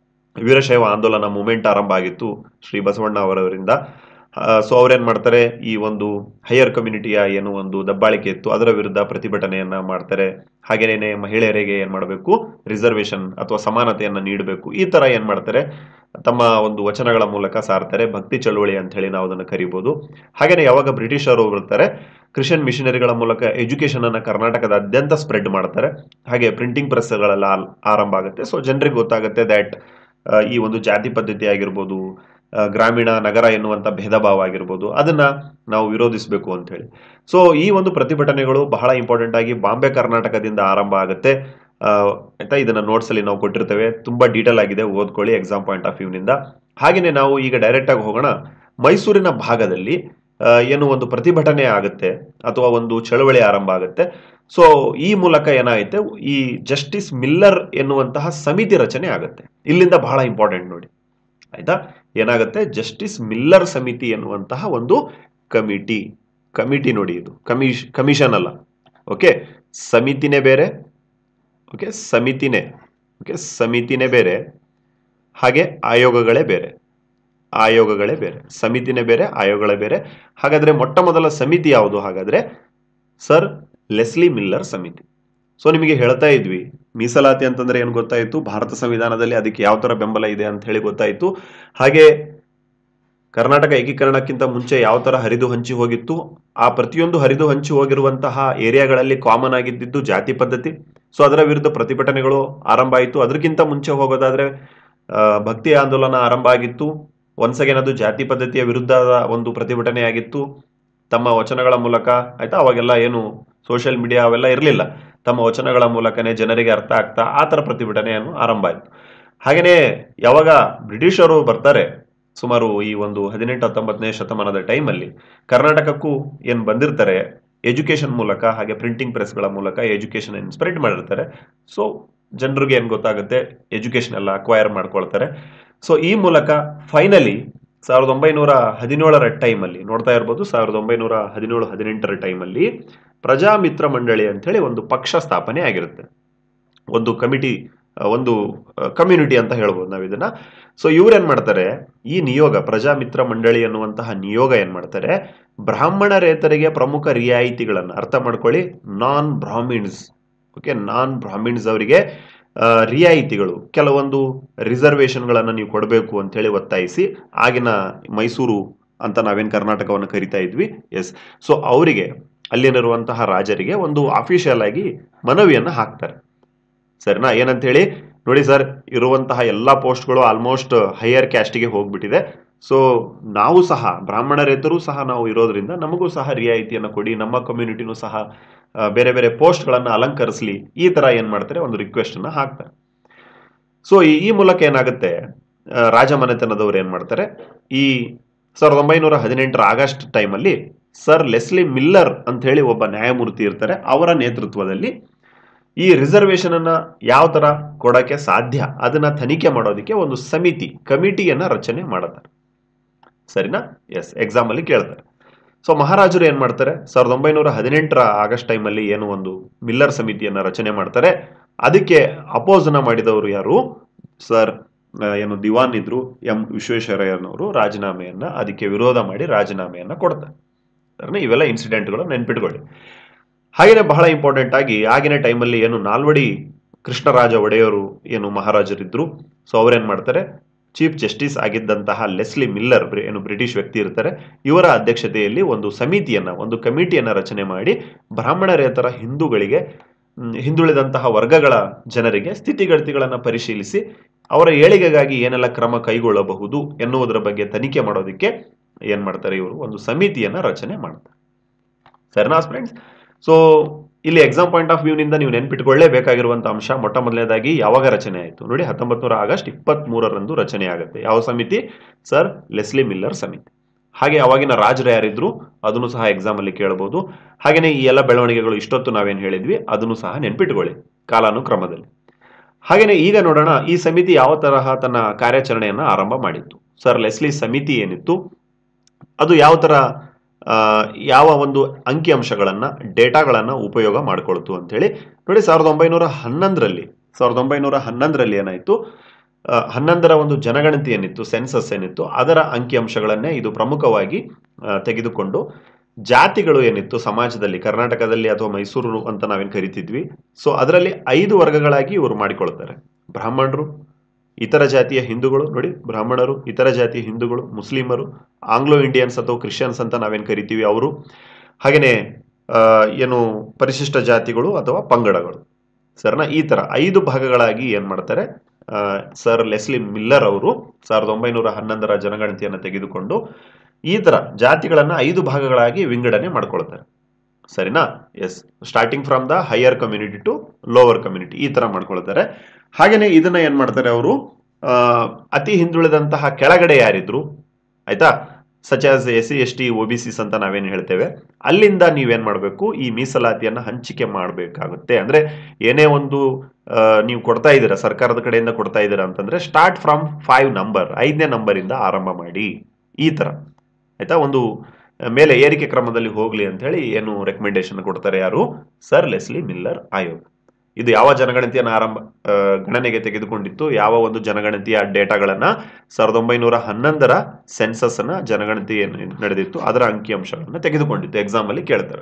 ವೀರಶೈವ ಆಂದೋಲನ ಮೂವ್ಮೆಂಟ್ ಆರಂಭ ಆಗಿತ್ತು ಶ್ರೀ ಬಸವಣ್ಣ ಅವರವರಿಂದ. ಸೊ ಅವ್ರೇನ್ ಮಾಡ್ತಾರೆ, ಈ ಒಂದು ಹೈಯರ್ ಕಮ್ಯುನಿಟಿಯ ಏನು ಒಂದು ದಬ್ಬಾಳಿಕೆ ಇತ್ತು ಅದರ ವಿರುದ್ಧ ಪ್ರತಿಭಟನೆಯನ್ನ ಮಾಡ್ತಾರೆ. ಹಾಗೇನೆ ಮಹಿಳೆಯರಿಗೆ ಏನ್ ಮಾಡಬೇಕು, ರಿಸರ್ವೇಶನ್ ಅಥವಾ ಸಮಾನತೆಯನ್ನ ನೀಡಬೇಕು, ಈ ತರ ಏನ್ ಮಾಡ್ತಾರೆ ತಮ್ಮ ಒಂದು ವಚನಗಳ ಮೂಲಕ ಸಾರ್ತಾರೆ. ಭಕ್ತಿ ಚಳುವಳಿ ಅಂತ ಹೇಳಿ ನಾವು ಅದನ್ನು ಕರಿಬಹುದು. ಹಾಗೇನೆ ಯಾವಾಗ ಬ್ರಿಟಿಷರು ಬರ್ತಾರೆ, ಕ್ರಿಶ್ಚಿಯನ್ ಮಿಷನರಿಗಳ ಮೂಲಕ ಎಜುಕೇಶನ್ ಅನ್ನ ಕರ್ನಾಟಕದಾದ್ಯಂತ ಸ್ಪ್ರೆಡ್ ಮಾಡ್ತಾರೆ. ಹಾಗೆ ಪ್ರಿಂಟಿಂಗ್ ಪ್ರೆಸ್ಗಳೆಲ್ಲ ಆರಂಭ ಆಗುತ್ತೆ. ಸೊ ಜನರಿಗೆ ಗೊತ್ತಾಗುತ್ತೆ ದ್ಯಾಟ್ ಈ ಒಂದು ಜಾತಿ ಪದ್ಧತಿ ಆಗಿರ್ಬೋದು, ಆ, ಗ್ರಾಮೀಣ ನಗರ ಎನ್ನುವಂತ ಭೇದ ಭಾವ ಆಗಿರ್ಬೋದು, ಅದನ್ನ ನಾವು ವಿರೋಧಿಸಬೇಕು ಅಂತ ಹೇಳಿ. ಸೊ ಈ ಒಂದು ಪ್ರತಿಭಟನೆಗಳು ಬಹಳ ಇಂಪಾರ್ಟೆಂಟ್ ಆಗಿ ಬಾಂಬೆ ಕರ್ನಾಟಕದಿಂದ ಆರಂಭ ಆಗುತ್ತೆ. ಆ, ಆಯ್ತಾ, ಇದನ್ನ ನೋಟ್ಸ್ ಅಲ್ಲಿ ನಾವು ಕೊಟ್ಟಿರ್ತೇವೆ, ತುಂಬಾ ಡೀಟೇಲ್ ಆಗಿದೆ, ಓದ್ಕೊಳ್ಳಿ ಎಕ್ಸಾಮ್ ಪಾಯಿಂಟ್ ಆಫ್ ವ್ಯೂ ನಿಂದ. ಹಾಗೇನೆ ನಾವು ಈಗ ಡೈರೆಕ್ಟ್ ಆಗಿ ಹೋಗೋಣ. ಮೈಸೂರಿನ ಭಾಗದಲ್ಲಿ ಆ, ಏನು ಒಂದು ಪ್ರತಿಭಟನೆ ಆಗುತ್ತೆ ಅಥವಾ ಒಂದು ಚಳವಳಿ ಆರಂಭ ಆಗುತ್ತೆ. ಸೊ ಈ ಮೂಲಕ ಏನಾಗುತ್ತೆ, ಈ ಜಸ್ಟಿಸ್ ಮಿಲ್ಲರ್ ಎನ್ನುವಂತಹ ಸಮಿತಿ ರಚನೆ ಆಗುತ್ತೆ. ಇಲ್ಲಿಂದ ಬಹಳ ಇಂಪಾರ್ಟೆಂಟ್ ನೋಡಿ, ಆಯ್ತಾ. ಏನಾಗುತ್ತೆ, ಜಸ್ಟಿಸ್ ಮಿಲ್ಲರ್ ಸಮಿತಿ ಎನ್ನುವಂತಹ ಒಂದು ಕಮಿಟಿ ಕಮಿಟಿ ನೋಡಿ, ಇದು ಕಮಿಷ್ ಕಮಿಷನ್ ಅಲ್ಲ, ಓಕೆ, ಸಮಿತಿನೇ ಬೇರೆ, ಓಕೆ, ಸಮಿತಿನೇ ಓಕೆ ಸಮಿತಿನೇ ಬೇರೆ, ಹಾಗೆ ಆಯೋಗಗಳೇ ಬೇರೆ ಆಯೋಗಗಳೇ ಬೇರೆ ಸಮಿತಿನೇ ಬೇರೆ, ಆಯೋಗಗಳೇ ಬೇರೆ. ಹಾಗಾದ್ರೆ ಮೊಟ್ಟ ಮೊದಲ ಸಮಿತಿ ಯಾವುದು? ಹಾಗಾದ್ರೆ ಸರ್ ಲೆಸ್ಲಿ ಮಿಲ್ಲರ್ ಸಮಿತಿ. ಸೊ ನಿಮಗೆ ಹೇಳ್ತಾ ಇದ್ವಿ, ಮೀಸಲಾತಿ ಅಂತಂದ್ರೆ ಏನು ಗೊತ್ತಾಯಿತು, ಭಾರತ ಸಂವಿಧಾನದಲ್ಲಿ ಅದಕ್ಕೆ ಯಾವ ತರ ಬೆಂಬಲ ಇದೆ ಅಂತ ಹೇಳಿ ಗೊತ್ತಾಯಿತು. ಹಾಗೆ ಕರ್ನಾಟಕ ಏಕೀಕರಣಕ್ಕಿಂತ ಮುಂಚೆ ಯಾವ ತರ ಹರಿದು ಹಂಚಿ ಹೋಗಿತ್ತು, ಆ ಪ್ರತಿಯೊಂದು ಹರಿದು ಹಂಚಿ ಹೋಗಿರುವಂತಹ ಏರಿಯಾಗಳಲ್ಲಿ ಕಾಮನ್ ಆಗಿದ್ದು ಜಾತಿ ಪದ್ಧತಿ. ಸೊ ಅದರ ವಿರುದ್ಧ ಪ್ರತಿಭಟನೆಗಳು ಆರಂಭ ಆಯಿತು. ಅದಕ್ಕಿಂತ ಮುಂಚೆ ಹೋಗೋದಾದ್ರೆ ಆ, ಭಕ್ತಿ ಆಂದೋಲನ ಆರಂಭ ಆಗಿತ್ತು. ಒನ್ಸ್ ಅಗೇನ್ ಅದು ಜಾತಿ ಪದ್ಧತಿಯ ವಿರುದ್ಧದ ಒಂದು ಪ್ರತಿಭಟನೆ ಆಗಿತ್ತು. ತಮ್ಮ ವಚನಗಳ ಮೂಲಕ, ಆಯ್ತಾ, ಅವಾಗೆಲ್ಲ ಏನು ಸೋಷಿಯಲ್ ಮೀಡಿಯಾ ಅವೆಲ್ಲ ಇರಲಿಲ್ಲ, ತಮ್ಮ ವಚನಗಳ ಮೂಲಕನೇ ಜನರಿಗೆ ಅರ್ಥ ಆಗ್ತಾ ಆ ತರ ಪ್ರತಿಭಟನೆಯನ್ನು ಆರಂಭ ಆಯಿತು. ಹಾಗೇನೆ ಯಾವಾಗ ಬ್ರಿಟಿಷರು ಬರ್ತಾರೆ, ಸುಮಾರು ಈ ಒಂದು ಹದಿನೆಂಟು ಹತ್ತೊಂಬತ್ತನೇ ಶತಮಾನದ ಟೈಮಲ್ಲಿ ಕರ್ನಾಟಕಕ್ಕೂ ಏನ್ ಬಂದಿರ್ತಾರೆ, ಎಜುಕೇಶನ್ ಮೂಲಕ ಹಾಗೆ ಪ್ರಿಂಟಿಂಗ್ ಪ್ರೆಸ್ಗಳ ಮೂಲಕ ಎಜುಕೇಶನ್ ಏನ್ ಸ್ಪ್ರೆಡ್ ಮಾಡಿರ್ತಾರೆ. ಸೊ ಜನರಿಗೆ ಏನ್ ಗೊತ್ತಾಗುತ್ತೆ, ಎಜುಕೇಶನ್ ಎಲ್ಲ ಅಕ್ವೈರ್ ಮಾಡ್ಕೊಳ್ತಾರೆ. ಸೊ ಈ ಮೂಲಕ ಫೈನಲಿ ಸಾವಿರದ ಒಂಬೈನೂರ ಹದಿನೇಳರ ಟೈಮಲ್ಲಿ ನೋಡ್ತಾ ಇರ್ಬೋದು, ಸಾವಿರದ ಒಂಬೈನೂರ ಹದಿನೇಳು ಹದಿನೆಂಟರ ಟೈಮಲ್ಲಿ ಪ್ರಜಾಮಿತ್ರ ಮಂಡಳಿ ಅಂತ ಹೇಳಿ ಒಂದು ಪಕ್ಷ ಸ್ಥಾಪನೆ ಆಗಿರುತ್ತೆ. ಒಂದು ಕಮಿಟಿ, ಒಂದು ಕಮ್ಯುನಿಟಿ ಅಂತ ಹೇಳ್ಬೋದು ನಾವು ಇದನ್ನ. ಸೊ ಇವ್ರೇನ್ ಮಾಡ್ತಾರೆ, ಈ ನಿಯೋಗ ಪ್ರಜಾಮಿತ್ರ ಮಂಡಳಿ ಅನ್ನುವಂತಹ ನಿಯೋಗ ಏನ್ ಮಾಡ್ತಾರೆ, ಬ್ರಾಹ್ಮಣರೇತರಿಗೆ ಪ್ರಮುಖ ರಿಯಾಯಿತಿಗಳನ್ನ, ಅರ್ಥ ಮಾಡ್ಕೊಳ್ಳಿ, non Brahmins, okay, non Brahmins ಅವರಿಗೆ ಆ, ರಿಯಾಯಿತಿಗಳು, ಕೆಲವೊಂದು ರಿಸರ್ವೇಶನ್ಗಳನ್ನ ನೀವು ಕೊಡಬೇಕು ಅಂತ ಹೇಳಿ ಒತ್ತಾಯಿಸಿ, ಆಗಿನ ಮೈಸೂರು ಅಂತ ನಾವೇನ್ ಕರ್ನಾಟಕವನ್ನು ಕರಿತಾ ಇದ್ವಿ, ಎಸ್, ಸೊ ಅವರಿಗೆ ಅಲ್ಲಿನಿರುವಂತಹ ರಾಜರಿಗೆ ಒಂದು ಅಫಿಷಿಯಲ್ ಆಗಿ ಮನವಿಯನ್ನ ಹಾಕ್ತಾರೆ. ಸರಿನಾ? ಏನಂತ ಹೇಳಿ ನೋಡಿ ಸರ್, ಇರುವಂತಹ ಎಲ್ಲಾ ಪೋಸ್ಟ್ಗಳು ಆಲ್ಮೋಸ್ಟ್ ಹೈಯರ್ ಕ್ಯಾಸ್ಟ್ಗೆ ಹೋಗ್ಬಿಟ್ಟಿದೆ. ಸೊ ನಾವು ಸಹ ಬ್ರಾಹ್ಮಣರೇತರೂ ಸಹ ನಾವು ಇರೋದ್ರಿಂದ ನಮಗೂ ಸಹ ರಿಯಾಯಿತಿಯನ್ನು ಕೊಡಿ, ನಮ್ಮ ಕಮ್ಯುನಿಟಿನೂ ಸಹ ಆ, ಬೇರೆ ಬೇರೆ ಪೋಸ್ಟ್ಗಳನ್ನ ಅಲಂಕರಿಸಲಿ, ಈ ತರ ಏನ್ ಮಾಡ್ತಾರೆ, ಒಂದು ರಿಕ್ವೆಸ್ಟ್ ಅನ್ನ ಹಾಕ್ತಾರೆ. ಸೊ ಈ ಈ ಮೂಲಕ ಏನಾಗುತ್ತೆ, ಆ, ರಾಜಮನೆತನದವ್ರು ಏನ್ ಮಾಡ್ತಾರೆ, ಈ ಸಾವಿರದ ಒಂಬೈನೂರ ಹದಿನೆಂಟರ ಆಗಸ್ಟ್ ಟೈಮಲ್ಲಿ ಸರ್ ಲೆಸ್ಲಿ ಮಿಲ್ಲರ್ ಅಂತ ಹೇಳಿ ಒಬ್ಬ ನ್ಯಾಯಮೂರ್ತಿ ಇರ್ತಾರೆ, ಅವರ ನೇತೃತ್ವದಲ್ಲಿ ಈ ರಿಸರ್ವೇಶನ್ ಅನ್ನ ಯಾವ ತರ ಕೊಡಕ್ಕೆ ಸಾಧ್ಯ ಅದನ್ನ ತನಿಖೆ ಮಾಡೋದಕ್ಕೆ ಒಂದು ಸಮಿತಿ, ಕಮಿಟಿಯನ್ನ ರಚನೆ ಮಾಡುತ್ತಾರೆ. ಸರಿನಾ? ಎಸ್, ಎಕ್ಸಾಮ್ ಅಲ್ಲಿ ಕೇಳ್ತಾರೆ. ಸೊ ಮಹಾರಾಜರು ಏನ್ ಮಾಡ್ತಾರೆ, ಸಾವಿರದ ಒಂಬೈನೂರ ಹದಿನೆಂಟರ ಆಗಸ್ಟ್ ಟೈಮಲ್ಲಿ ಏನು ಒಂದು ಮಿಲ್ಲರ್ ಸಮಿತಿಯನ್ನ ರಚನೆ ಮಾಡ್ತಾರೆ. ಅದಕ್ಕೆ ಅಪೋಸನ ಮಾಡಿದವರು ಯಾರು, ಸರ್ ಆ, ಏನು ದಿವಾನ್ ಇದ್ರು ಎಂ ವಿಶ್ವೇಶ್ವರಯ್ಯನವರು ರಾಜೀನಾಮೆಯನ್ನ ಅದಕ್ಕೆ ವಿರೋಧ ಮಾಡಿ ರಾಜೀನಾಮೆಯನ್ನ ಕೊಡ್ತಾರೆ. ಇವೆಲ್ಲ ಇನ್ಸಿಡೆಂಟ್ಗಳು ನೆನ್ಪಿಟ್ಕೊಳ್ಳಿ. ಹಾಗೇನೆ ಬಹಳ ಇಂಪಾರ್ಟೆಂಟ್ ಆಗಿ ಆಗಿನ ಟೈಮಲ್ಲಿ ಏನು ನಾಲ್ವಡಿ ಕೃಷ್ಣರಾಜ ಒಡೆಯರು ಏನು ಮಹಾರಾಜರಿದ್ರು, ಸೊ ಅವ್ರೇನ್ ಮಾಡ್ತಾರೆ, ಚೀಫ್ ಜಸ್ಟಿಸ್ ಆಗಿದ್ದಂತಹ ಲೆಸ್ಲಿ ಮಿಲ್ಲರ್ ಏನು ಬ್ರಿಟಿಷ್ ವ್ಯಕ್ತಿ ಇರ್ತಾರೆ, ಇವರ ಅಧ್ಯಕ್ಷತೆಯಲ್ಲಿ ಒಂದು ಸಮಿತಿಯನ್ನ ಒಂದು ಕಮಿಟಿಯನ್ನ ರಚನೆ ಮಾಡಿ ಬ್ರಾಹ್ಮಣರೇತರ ಹಿಂದೂಗಳಿಗೆ ಹಿಂದುಳಿದಂತಹ ವರ್ಗಗಳ ಜನರಿಗೆ ಸ್ಥಿತಿಗತಿಗಳನ್ನು ಪರಿಶೀಲಿಸಿ ಅವರ ಏಳಿಗೆಗಾಗಿ ಏನೆಲ್ಲ ಕ್ರಮ ಕೈಗೊಳ್ಳಬಹುದು ಎನ್ನುವುದರ ಬಗ್ಗೆ ತನಿಖೆ ಮಾಡೋದಕ್ಕೆ ಏನ್ ಮಾಡ್ತಾರೆ, ಇವರು ಒಂದು ಸಮಿತಿಯನ್ನ ರಚನೆ ಮಾಡ್ತಾರೆ. ಸರಿನಾ ಫ್ರೆಂಡ್ಸ್? ಸೊ ಇಲ್ಲಿ ಎಕ್ಸಾಮ್ ಪಾಯಿಂಟ್ ಆಫ್ ವ್ಯೂ ನಿಂದ ನೀವು ನೆನ್ಪಿಟ್ಕೊಳ್ಳೇಬೇಕಾಗಿರುವಂತಹ ಅಂಶ ಮೊಟ್ಟ ಮೊದಲನೇದಾಗಿ ಯಾವಾಗ ರಚನೆ ಆಯಿತು ನೋಡಿ, ಹತ್ತೊಂಬತ್ ನೂರ ಆಗಸ್ಟ್ ಇಪ್ಪತ್ತ್ ಮೂರರಂದು ರಚನೆ ಆಗುತ್ತೆ. ಯಾವ ಸಮಿತಿ? ಸರ್ ಲೆಸ್ಲಿ ಮಿಲ್ಲರ್ ಸಮಿತಿ. ಹಾಗೆ ಅವಾಗಿನ ರಾಜರು ಯಾರಿದ್ರು ಅದನ್ನು ಸಹ ಎಕ್ಸಾಮ್ ಅಲ್ಲಿ ಕೇಳಬಹುದು. ಹಾಗೇನೆ ಈ ಎಲ್ಲ ಬೆಳವಣಿಗೆಗಳು ಇಷ್ಟೊತ್ತು ನಾವೇನ್ ಹೇಳಿದ್ವಿ ಅದನ್ನು ಸಹ ನೆನ್ಪಿಟ್ಕೊಳ್ಳಿ ಕಾಲಾನುಕ್ರಮದಲ್ಲಿ. ಹಾಗೇನೆ ಈಗ ನೋಡೋಣ ಈ ಸಮಿತಿ ಯಾವ ತರಹ ತನ್ನ ಕಾರ್ಯಾಚರಣೆಯನ್ನ ಆರಂಭ ಮಾಡಿತ್ತು. ಸರ್ ಲೆಸ್ಲಿ ಸಮಿತಿ ಏನಿತ್ತು ಅದು ಯಾವ ತರ ಯಾವ ಒಂದು ಅಂಕಿ ಅಂಶಗಳನ್ನ ಡೇಟಾಗಳನ್ನ ಉಪಯೋಗ ಮಾಡ್ಕೊಳ್ತು ಅಂತ ಹೇಳಿ ನೋಡಿ. ಸಾವಿರದ ಒಂಬೈನೂರ ಹನ್ನೊಂದರಲ್ಲಿ ಸಾವಿರದ ಒಂಬೈನೂರ ಹನ್ನೊಂದರಲ್ಲಿ ಏನಾಯ್ತು, ಹನ್ನೊಂದರ ಒಂದು ಜನಗಣತಿ ಏನಿತ್ತು, ಸೆನ್ಸಸ್ ಏನಿತ್ತು, ಅದರ ಅಂಕಿ ಅಂಶಗಳನ್ನೇ ಇದು ಪ್ರಮುಖವಾಗಿ ತೆಗೆದುಕೊಂಡು ಜಾತಿಗಳು ಏನಿತ್ತು ಸಮಾಜದಲ್ಲಿ, ಕರ್ನಾಟಕದಲ್ಲಿ ಅಥವಾ ಮೈಸೂರು ಅಂತ ನಾವೇನ್ ಕರಿತಿದ್ವಿ, ಸೊ ಅದರಲ್ಲಿ ಐದು ವರ್ಗಗಳಾಗಿ ಇವರು ಮಾಡಿಕೊಳ್ತಾರೆ. ಬ್ರಾಹ್ಮಣರು, ಇತರ ಜಾತಿಯ ಹಿಂದೂಗಳು ನೋಡಿ, ಬ್ರಾಹ್ಮಣರು, ಇತರ ಜಾತಿಯ ಹಿಂದೂಗಳು, ಮುಸ್ಲಿಮರು, ಆಂಗ್ಲೋ ಇಂಡಿಯನ್ಸ್ ಅಥವಾ ಕ್ರಿಶ್ಚಿಯನ್ಸ್ ಅಂತ ನಾವೇನ್ ಕರಿತೀವಿ ಅವರು, ಹಾಗೇನೆ ಏನು ಪರಿಶಿಷ್ಟ ಜಾತಿಗಳು ಅಥವಾ ಪಂಗಡಗಳು. ಸರ್ನ ಈ ತರ ಐದು ಭಾಗಗಳಾಗಿ ಏನ್ ಮಾಡ್ತಾರೆ ಸರ್ ಲೆಸ್ಲಿ ಮಿಲ್ಲರ್ ಅವರು ಸಾವಿರದ ಒಂಬೈನೂರ ಹನ್ನೊಂದರ ಜನಗಣತಿಯನ್ನು ತೆಗೆದುಕೊಂಡು ಈ ತರ ಜಾತಿಗಳನ್ನ ಐದು ಭಾಗಗಳಾಗಿ ವಿಂಗಡಣೆ ಮಾಡ್ಕೊಳ್ತಾರೆ. ಸರಿನಾ? Yes, starting from the higher community to lower community ಈ ತರ ಮಾಡ್ಕೊಳ್ತಾರೆ. ಹಾಗೇನೆ ಇದನ್ನ ಏನ್ ಮಾಡ್ತಾರೆ ಅವರು, ಅತಿ ಹಿಂದುಳಿದಂತಹ ಕೆಳಗಡೆ ಯಾರಿದ್ರು ಆಯ್ತಾ, such as S C S T O B Cs ಅಂತ ನಾವೇನ್ ಹೇಳ್ತೇವೆ, ಅಲ್ಲಿಂದ ನೀವೇನ್ ಮಾಡ್ಬೇಕು, ಈ ಮೀಸಲಾತಿಯನ್ನ ಹಂಚಿಕೆ ಮಾಡ್ಬೇಕಾಗುತ್ತೆ. ಅಂದ್ರೆ ಏನೇ ಒಂದು ನೀವು ಕೊಡ್ತಾ ಇದ್ದೀರಾ, ಸರ್ಕಾರದ ಕಡೆಯಿಂದ ಕೊಡ್ತಾ ಇದ್ದೀರಾ ಅಂತಂದ್ರೆ ಸ್ಟಾರ್ಟ್ ಫ್ರಮ್ ಫೈವ್ ನಂಬರ್, ಐದನೇ ನಂಬರ್ ಇಂದ ಆರಂಭ ಮಾಡಿ ಈ ತರ ಆಯ್ತಾ, ಒಂದು ಮೇಲೆ ಏರಿಕೆ ಕ್ರಮದಲ್ಲಿ ಹೋಗ್ಲಿ ಅಂತ ಹೇಳಿ ಏನು ರೆಕಮೆಂಡೇಶನ್ ಕೊಡ್ತಾರೆ ಯಾರು, ಸರ್ ಲೆಸ್ಲಿ ಮಿಲ್ಲರ್ ಆಯೋಗ. ಇದು ಯಾವ ಜನಗಣತಿಯನ್ನು ಆರಂಭ ಗಣನೆಗೆ ತೆಗೆದುಕೊಂಡಿತ್ತು, ಯಾವ ಒಂದು ಜನಗಣತಿಯ ಡೇಟಾಗಳನ್ನ ಸಾವಿರದ ಒಂಬೈನೂರ ಹನ್ನೊಂದರ ಸೆನ್ಸಸ್ ಅನ್ನ ಜನಗಣತಿ ಏನು ನಡೆದಿತ್ತು ಅದರ ಅಂಕಿಅಂಶಗಳನ್ನ ತೆಗೆದುಕೊಂಡಿತ್ತು. ಎಕ್ಸಾಮ್ ಅಲ್ಲಿ ಕೇಳ್ತಾರೆ.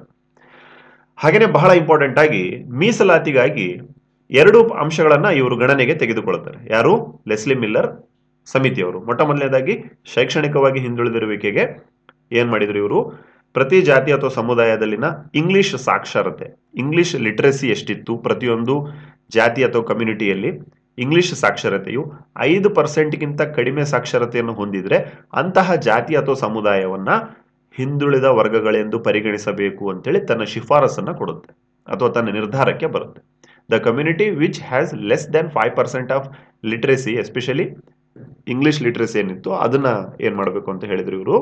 ಹಾಗೇನೆ ಬಹಳ ಇಂಪಾರ್ಟೆಂಟ್ ಆಗಿ ಮೀಸಲಾತಿಗಾಗಿ ಎರಡು ಅಂಶಗಳನ್ನ ಇವರು ಗಣನೆಗೆ ತೆಗೆದುಕೊಳ್ತಾರೆ. ಯಾರು? ಲೆಸ್ಲಿ ಮಿಲ್ಲರ್ ಸಮಿತಿಯವರು. ಮೊಟ್ಟ ಮೊದಲನೇದಾಗಿ ಶೈಕ್ಷಣಿಕವಾಗಿ ಹಿಂದುಳಿದಿರುವಿಕೆಗೆ ಏನ್ ಮಾಡಿದ್ರು ಇವರು, ಪ್ರತಿ ಜಾತಿ ಅಥವಾ ಸಮುದಾಯದಲ್ಲಿನ ಇಂಗ್ಲಿಷ್ ಸಾಕ್ಷರತೆ, ಇಂಗ್ಲಿಷ್ ಲಿಟ್ರಸಿ ಎಷ್ಟಿತ್ತು, ಪ್ರತಿಯೊಂದು ಜಾತಿ ಅಥವಾ ಕಮ್ಯುನಿಟಿಯಲ್ಲಿ ಇಂಗ್ಲಿಷ್ ಸಾಕ್ಷರತೆಯು ಐದು ಪರ್ಸೆಂಟ್ಗಿಂತ ಕಡಿಮೆ ಸಾಕ್ಷರತೆಯನ್ನು ಹೊಂದಿದ್ರೆ ಅಂತಹ ಜಾತಿ ಅಥವಾ ಸಮುದಾಯವನ್ನ ಹಿಂದುಳಿದ ವರ್ಗಗಳೆಂದು ಪರಿಗಣಿಸಬೇಕು ಅಂತೇಳಿ ತನ್ನ ಶಿಫಾರಸನ್ನ ಕೊಡುತ್ತೆ ಅಥವಾ ತನ್ನ ನಿರ್ಧಾರಕ್ಕೆ ಬರುತ್ತೆ. The community which has less than five percent of literacy, especially English literacy ಏನಿತ್ತು ಅದನ್ನ ಏನ್ ಮಾಡಬೇಕು ಅಂತ ಹೇಳಿದ್ರು ಇವರು.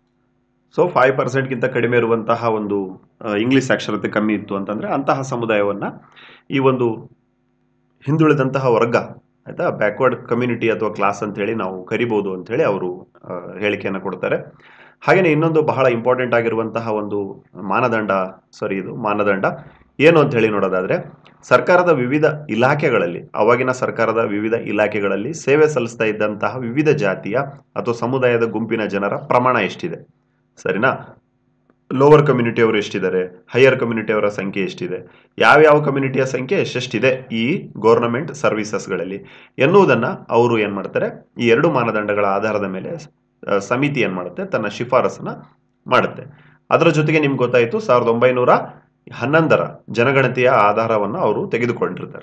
ಸೊ ಫೈವ್ ಪರ್ಸೆಂಟ್ಗಿಂತ ಕಡಿಮೆ ಇರುವಂತಹ ಒಂದು ಇಂಗ್ಲಿಷ್ ಸಾಕ್ಷರತೆ ಕಮ್ಮಿ ಇತ್ತು ಅಂತಂದ್ರೆ ಅಂತಹ ಸಮುದಾಯವನ್ನ ಈ ಒಂದು ಹಿಂದುಳಿದಂತಹ ವರ್ಗ ಆಯ್ತಾ, ಬ್ಯಾಕ್ವರ್ಡ್ ಕಮ್ಯುನಿಟಿ ಅಥವಾ ಕ್ಲಾಸ್ ಅಂತ ಹೇಳಿ ನಾವು ಕರಿಬಹುದು ಅಂತ ಹೇಳಿ ಅವರು ಹೇಳಿಕೆಯನ್ನು ಕೊಡ್ತಾರೆ. ಹಾಗೇನೆ ಇನ್ನೊಂದು ಬಹಳ ಇಂಪಾರ್ಟೆಂಟ್ ಆಗಿರುವಂತಹ ಒಂದು ಮಾನದಂಡ, ಸಾರಿ ಇದು ಮಾನದಂಡ ಏನು ಅಂತ ಹೇಳಿ ನೋಡೋದಾದ್ರೆ, ಸರ್ಕಾರದ ವಿವಿಧ ಇಲಾಖೆಗಳಲ್ಲಿ, ಅವಾಗಿನ ಸರ್ಕಾರದ ವಿವಿಧ ಇಲಾಖೆಗಳಲ್ಲಿ ಸೇವೆ ಸಲ್ಲಿಸ್ತಾ ಇದ್ದಂತಹ ವಿವಿಧ ಜಾತಿಯ ಅಥವಾ ಸಮುದಾಯದ ಗುಂಪಿನ ಜನರ ಪ್ರಮಾಣ ಎಷ್ಟಿದೆ, ಸರಿನಾ? ಲೋವರ್ ಕಮ್ಯುನಿಟಿ ಅವರು ಎಷ್ಟಿದ್ದಾರೆ, ಹೈಯರ್ ಕಮ್ಯುನಿಟಿ ಅವರ ಸಂಖ್ಯೆ ಎಷ್ಟಿದೆ, ಯಾವ್ಯಾವ ಕಮ್ಯುನಿಟಿಯ ಸಂಖ್ಯೆ ಎಷ್ಟೆಷ್ಟಿದೆ ಈ ಗೌರ್ನಮೆಂಟ್ ಸರ್ವಿಸಸ್ಗಳಲ್ಲಿ ಎನ್ನುವುದನ್ನ ಅವರು ಏನ್ ಮಾಡ್ತಾರೆ, ಈ ಎರಡು ಮಾನದಂಡಗಳ ಆಧಾರದ ಮೇಲೆ ಸಮಿತಿ ಏನ್ ಮಾಡುತ್ತೆ, ತನ್ನ ಶಿಫಾರಸನ್ನ ಮಾಡುತ್ತೆ. ಅದರ ಜೊತೆಗೆ ನಿಮ್ಗೆ ಗೊತ್ತಾಯ್ತು ಸಾವಿರದ ಒಂಬೈನೂರ ಹನ್ನೊಂದರ ಜನಗಣತಿಯ ಆಧಾರವನ್ನು ಅವರು ತೆಗೆದುಕೊಂಡಿರ್ತಾರೆ.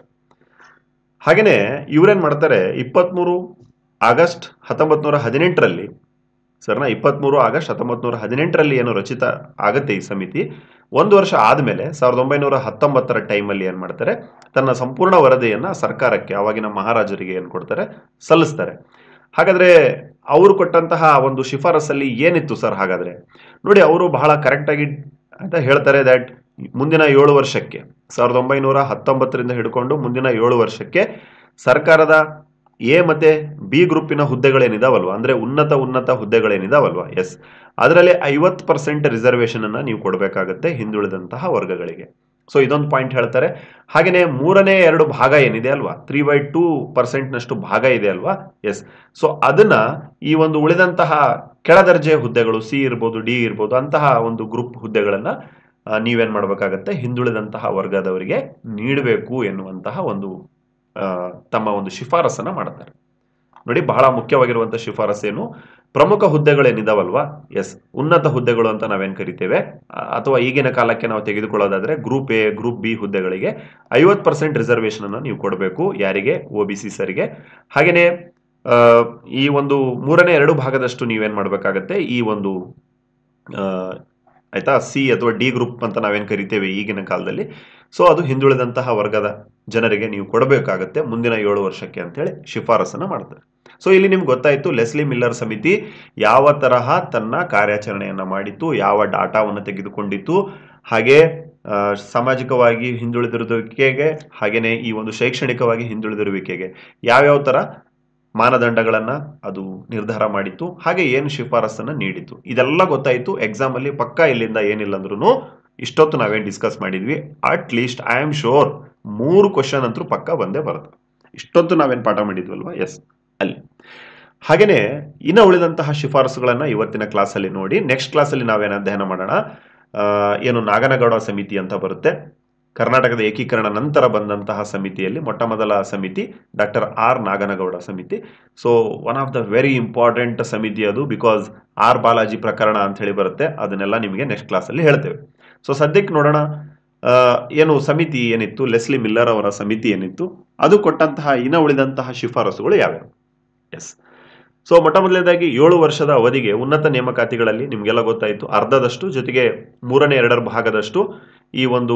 ಹಾಗೇನೆ ಇವ್ರೇನ್ ಮಾಡ್ತಾರೆ, ಇಪ್ಪತ್ಮೂರು ಆಗಸ್ಟ್ ಹತ್ತೊಂಬತ್ ನೂರ ಹದಿನೆಂಟರಲ್ಲಿ ಸರ್ನ ಇಪ್ಪತ್ಮೂರು ಆಗಸ್ಟ್ ಹತ್ತೊಂಬತ್ ನೂರ ಹದಿನೆಂಟರಲ್ಲಿ ಏನು ರಚಿತ ಆಗತ್ತೆ ಈ ಸಮಿತಿ, ಒಂದು ವರ್ಷ ಆದ್ಮೇಲೆ ಸಾವಿರದ ಒಂಬೈನೂರ ಹತ್ತೊಂಬತ್ತರ ಟೈಮಲ್ಲಿ ಏನ್ ಮಾಡ್ತಾರೆ, ತನ್ನ ಸಂಪೂರ್ಣ ವರದಿಯನ್ನ ಸರ್ಕಾರಕ್ಕೆ, ಆವಾಗಿನ ಮಹಾರಾಜರಿಗೆ ಏನ್ ಕೊಡ್ತಾರೆ, ಸಲ್ಲಿಸ್ತಾರೆ. ಹಾಗಾದ್ರೆ ಅವರು ಕೊಟ್ಟಂತಹ ಒಂದು ಶಿಫಾರಸಲ್ಲಿ ಏನಿತ್ತು ಸರ್? ಹಾಗಾದ್ರೆ ನೋಡಿ, ಅವರು ಬಹಳ ಕರೆಕ್ಟ್ ಆಗಿ ಅಂತ ಹೇಳ್ತಾರೆ ದಟ್ ಮುಂದಿನ ಏಳು ವರ್ಷಕ್ಕೆ ಸಾವಿರದ ಒಂಬೈನೂರ ಹತ್ತೊಂಬತ್ತರಿಂದ ಹಿಡ್ಕೊಂಡು ಮುಂದಿನ ಏಳು ವರ್ಷಕ್ಕೆ ಸರ್ಕಾರದ ಎ ಮತ್ತೆ ಬಿ ಗ್ರೂಪಿನ ಹುದ್ದೆಗಳೇನಿದಾವಲ್ವಾ, ಅಂದ್ರೆ ಉನ್ನತ ಉನ್ನತ ಹುದ್ದೆಗಳೇನಿದಾವಲ್ವಾ, ಎಸ್, ಅದರಲ್ಲಿ ಐವತ್ತು ಪರ್ಸೆಂಟ್ ರಿಸರ್ವೇಶನ್ ಅನ್ನ ನೀವು ಕೊಡಬೇಕಾಗತ್ತೆ ಹಿಂದುಳಿದಂತಹ ವರ್ಗಗಳಿಗೆ. ಸೊ ಇದೊಂದು ಪಾಯಿಂಟ್ ಹೇಳ್ತಾರೆ. ಹಾಗೇನೆ ಮೂರನೇ ಎರಡು ಭಾಗ ಏನಿದೆ ಅಲ್ವಾ, ತ್ರೀ ಬೈ ಟೂ ಪರ್ಸೆಂಟ್ ನಷ್ಟು ಭಾಗ ಇದೆ ಅಲ್ವಾ, ಎಸ್, ಸೊ ಅದನ್ನ ಈ ಒಂದು ಉಳಿದಂತಹ ಕೆಳದರ್ಜೆ ಹುದ್ದೆಗಳು, ಸಿ ಇರ್ಬೋದು, ಡಿ ಇರ್ಬೋದು, ಅಂತಹ ಒಂದು ಗ್ರೂಪ್ ಹುದ್ದೆಗಳನ್ನ ನೀವೇನ್ ಮಾಡಬೇಕಾಗತ್ತೆ, ಹಿಂದುಳಿದಂತಹ ವರ್ಗದವರಿಗೆ ನೀಡಬೇಕು ಎನ್ನುವಂತಹ ಒಂದು ತಮ್ಮ ಒಂದು ಶಿಫಾರಸನ್ನ ಮಾಡ್ತಾರೆ. ನೋಡಿ, ಬಹಳ ಮುಖ್ಯವಾಗಿರುವಂತಹ ಶಿಫಾರಸೇನು, ಪ್ರಮುಖ ಹುದ್ದೆಗಳೇನಿದಾವಲ್ವಾ, ಎಸ್ ಉನ್ನತ ಹುದ್ದೆಗಳು ಅಂತ ನಾವೇನ್ ಕರಿತೇವೆ, ಅಥವಾ ಈಗಿನ ಕಾಲಕ್ಕೆ ನಾವು ತೆಗೆದುಕೊಳ್ಳೋದಾದ್ರೆ ಗ್ರೂಪ್ ಎ ಗ್ರೂಪ್ ಬಿ ಹುದ್ದೆಗಳಿಗೆ ಐವತ್ತು ಪರ್ಸೆಂಟ್ ರಿಸರ್ವೇಶನ್ ಅನ್ನು ನೀವು ಕೊಡಬೇಕು. ಯಾರಿಗೆ? ಒ ಬಿ ಸಿ ಸರಿಗೆ. ಹಾಗೇನೆ ಈ ಒಂದು ಮೂರನೇ ಎರಡು ಭಾಗದಷ್ಟು ನೀವೇನ್ ಮಾಡ್ಬೇಕಾಗತ್ತೆ, ಈ ಒಂದು ಆಯ್ತಾ ಸಿ ಅಥವಾ ಡಿ ಗ್ರೂಪ್ ಅಂತ ನಾವೇನ್ ಕರಿತೇವೆ ಈಗಿನ ಕಾಲದಲ್ಲಿ, ಸೊ ಅದು ಹಿಂದುಳಿದಂತಹ ವರ್ಗದ ಜನರಿಗೆ ನೀವು ಕೊಡಬೇಕಾಗತ್ತೆ ಮುಂದಿನ ಏಳು ವರ್ಷಕ್ಕೆ ಅಂತ ಹೇಳಿ ಶಿಫಾರಸನ್ನ ಮಾಡ್ತಾರೆ. ಸೊ ಇಲ್ಲಿ ನಿಮ್ಗೆ ಗೊತ್ತಾಯ್ತು ಲೆಸ್ಲಿ ಮಿಲ್ಲರ್ ಸಮಿತಿ ಯಾವ ತರಹ ತನ್ನ ಕಾರ್ಯಾಚರಣೆಯನ್ನ ಮಾಡಿತ್ತು, ಯಾವ ಡಾಟಾವನ್ನು ತೆಗೆದುಕೊಂಡಿತ್ತು, ಹಾಗೆ ಸಾಮಾಜಿಕವಾಗಿ ಹಿಂದುಳಿದಿರುವಿಕೆಗೆ ಹಾಗೇನೆ ಈ ಒಂದು ಶೈಕ್ಷಣಿಕವಾಗಿ ಹಿಂದುಳಿದಿರುವಿಕೆಗೆ ಯಾವ್ಯಾವ ತರ ಮಾನದಂಡಗಳನ್ನ ಅದು ನಿರ್ಧಾರ ಮಾಡಿತ್ತು, ಹಾಗೆ ಏನು ಶಿಫಾರಸನ್ನ ನೀಡಿತ್ತು, ಇದೆಲ್ಲ ಗೊತ್ತಾಯ್ತು. ಎಕ್ಸಾಮ್ ಅಲ್ಲಿ ಪಕ್ಕ ಇಲ್ಲಿಂದ ಏನಿಲ್ಲ ಅಂದ್ರೂ ಇಷ್ಟೊತ್ತು ನಾವೇನ್ ಡಿಸ್ಕಸ್ ಮಾಡಿದ್ವಿ, at least I am sure ಮೂರು ಕ್ವಶನ್ ಅಂತೂ ಪಕ್ಕ ಬಂದೇ ಬರುತ್ತೆ. ಇಷ್ಟೊತ್ತು ನಾವೇನ್ ಪಾಠ ಮಾಡಿದ್ವಲ್ವಾ, ಎಸ್ ಅಲ್ಲಿ. ಹಾಗೇನೆ ಇನ್ನ ಉಳಿದಂತಹ ಶಿಫಾರಸುಗಳನ್ನ ಇವತ್ತಿನ ಕ್ಲಾಸ್ ಅಲ್ಲಿ ನೋಡಿ, ನೆಕ್ಸ್ಟ್ ಕ್ಲಾಸ್ ಅಲ್ಲಿ ನಾವೇನ್ ಅಧ್ಯಯನ ಮಾಡೋಣ, ಏನು ನಾಗನಗೌಡ ಸಮಿತಿ ಅಂತ ಬರುತ್ತೆ, ಕರ್ನಾಟಕದ ಏಕೀಕರಣ ನಂತರ ಬಂದಂತಹ ಸಮಿತಿಯಲ್ಲಿ ಮೊಟ್ಟ ಮೊದಲ ಸಮಿತಿ ಡಾಕ್ಟರ್ ಆರ್ ನಾಗನಗೌಡ ಸಮಿತಿ. So one of the very important ಸಮಿತಿ ಅದು, ಬಿಕಾಸ್ ಆರ್ ಬಾಲಾಜಿ ಪ್ರಕರಣ ಅಂತ ಹೇಳಿ ಬರುತ್ತೆ, ಅದನ್ನೆಲ್ಲ ನಿಮಗೆ ನೆಕ್ಸ್ಟ್ ಕ್ಲಾಸ್ ಅಲ್ಲಿ ಹೇಳ್ತೇವೆ. ಸೊ ಸದ್ಯಕ್ಕೆ ನೋಡೋಣ ಏನು ಸಮಿತಿ ಏನಿತ್ತು, ಲೆಸ್ಲಿ ಮಿಲ್ಲರ್ ಅವರ ಸಮಿತಿ ಏನಿತ್ತು, ಅದು ಕೊಟ್ಟಂತಹ ಇನ್ನ ಉಳಿದಂತಹ ಶಿಫಾರಸುಗಳು ಯಾವ್ಯಾವ. ಎಸ್, ಸೊ ಮೊಟ್ಟ ಮೊದಲನೇದಾಗಿ ಏಳು ವರ್ಷದ ಅವಧಿಗೆ ಉನ್ನತ ನೇಮಕಾತಿಗಳಲ್ಲಿ ನಿಮ್ಗೆಲ್ಲ ಗೊತ್ತಾಯಿತು ಅರ್ಧದಷ್ಟು, ಜೊತೆಗೆ ಮೂರನೇ ಎರಡರ ಭಾಗದಷ್ಟು ಈ ಒಂದು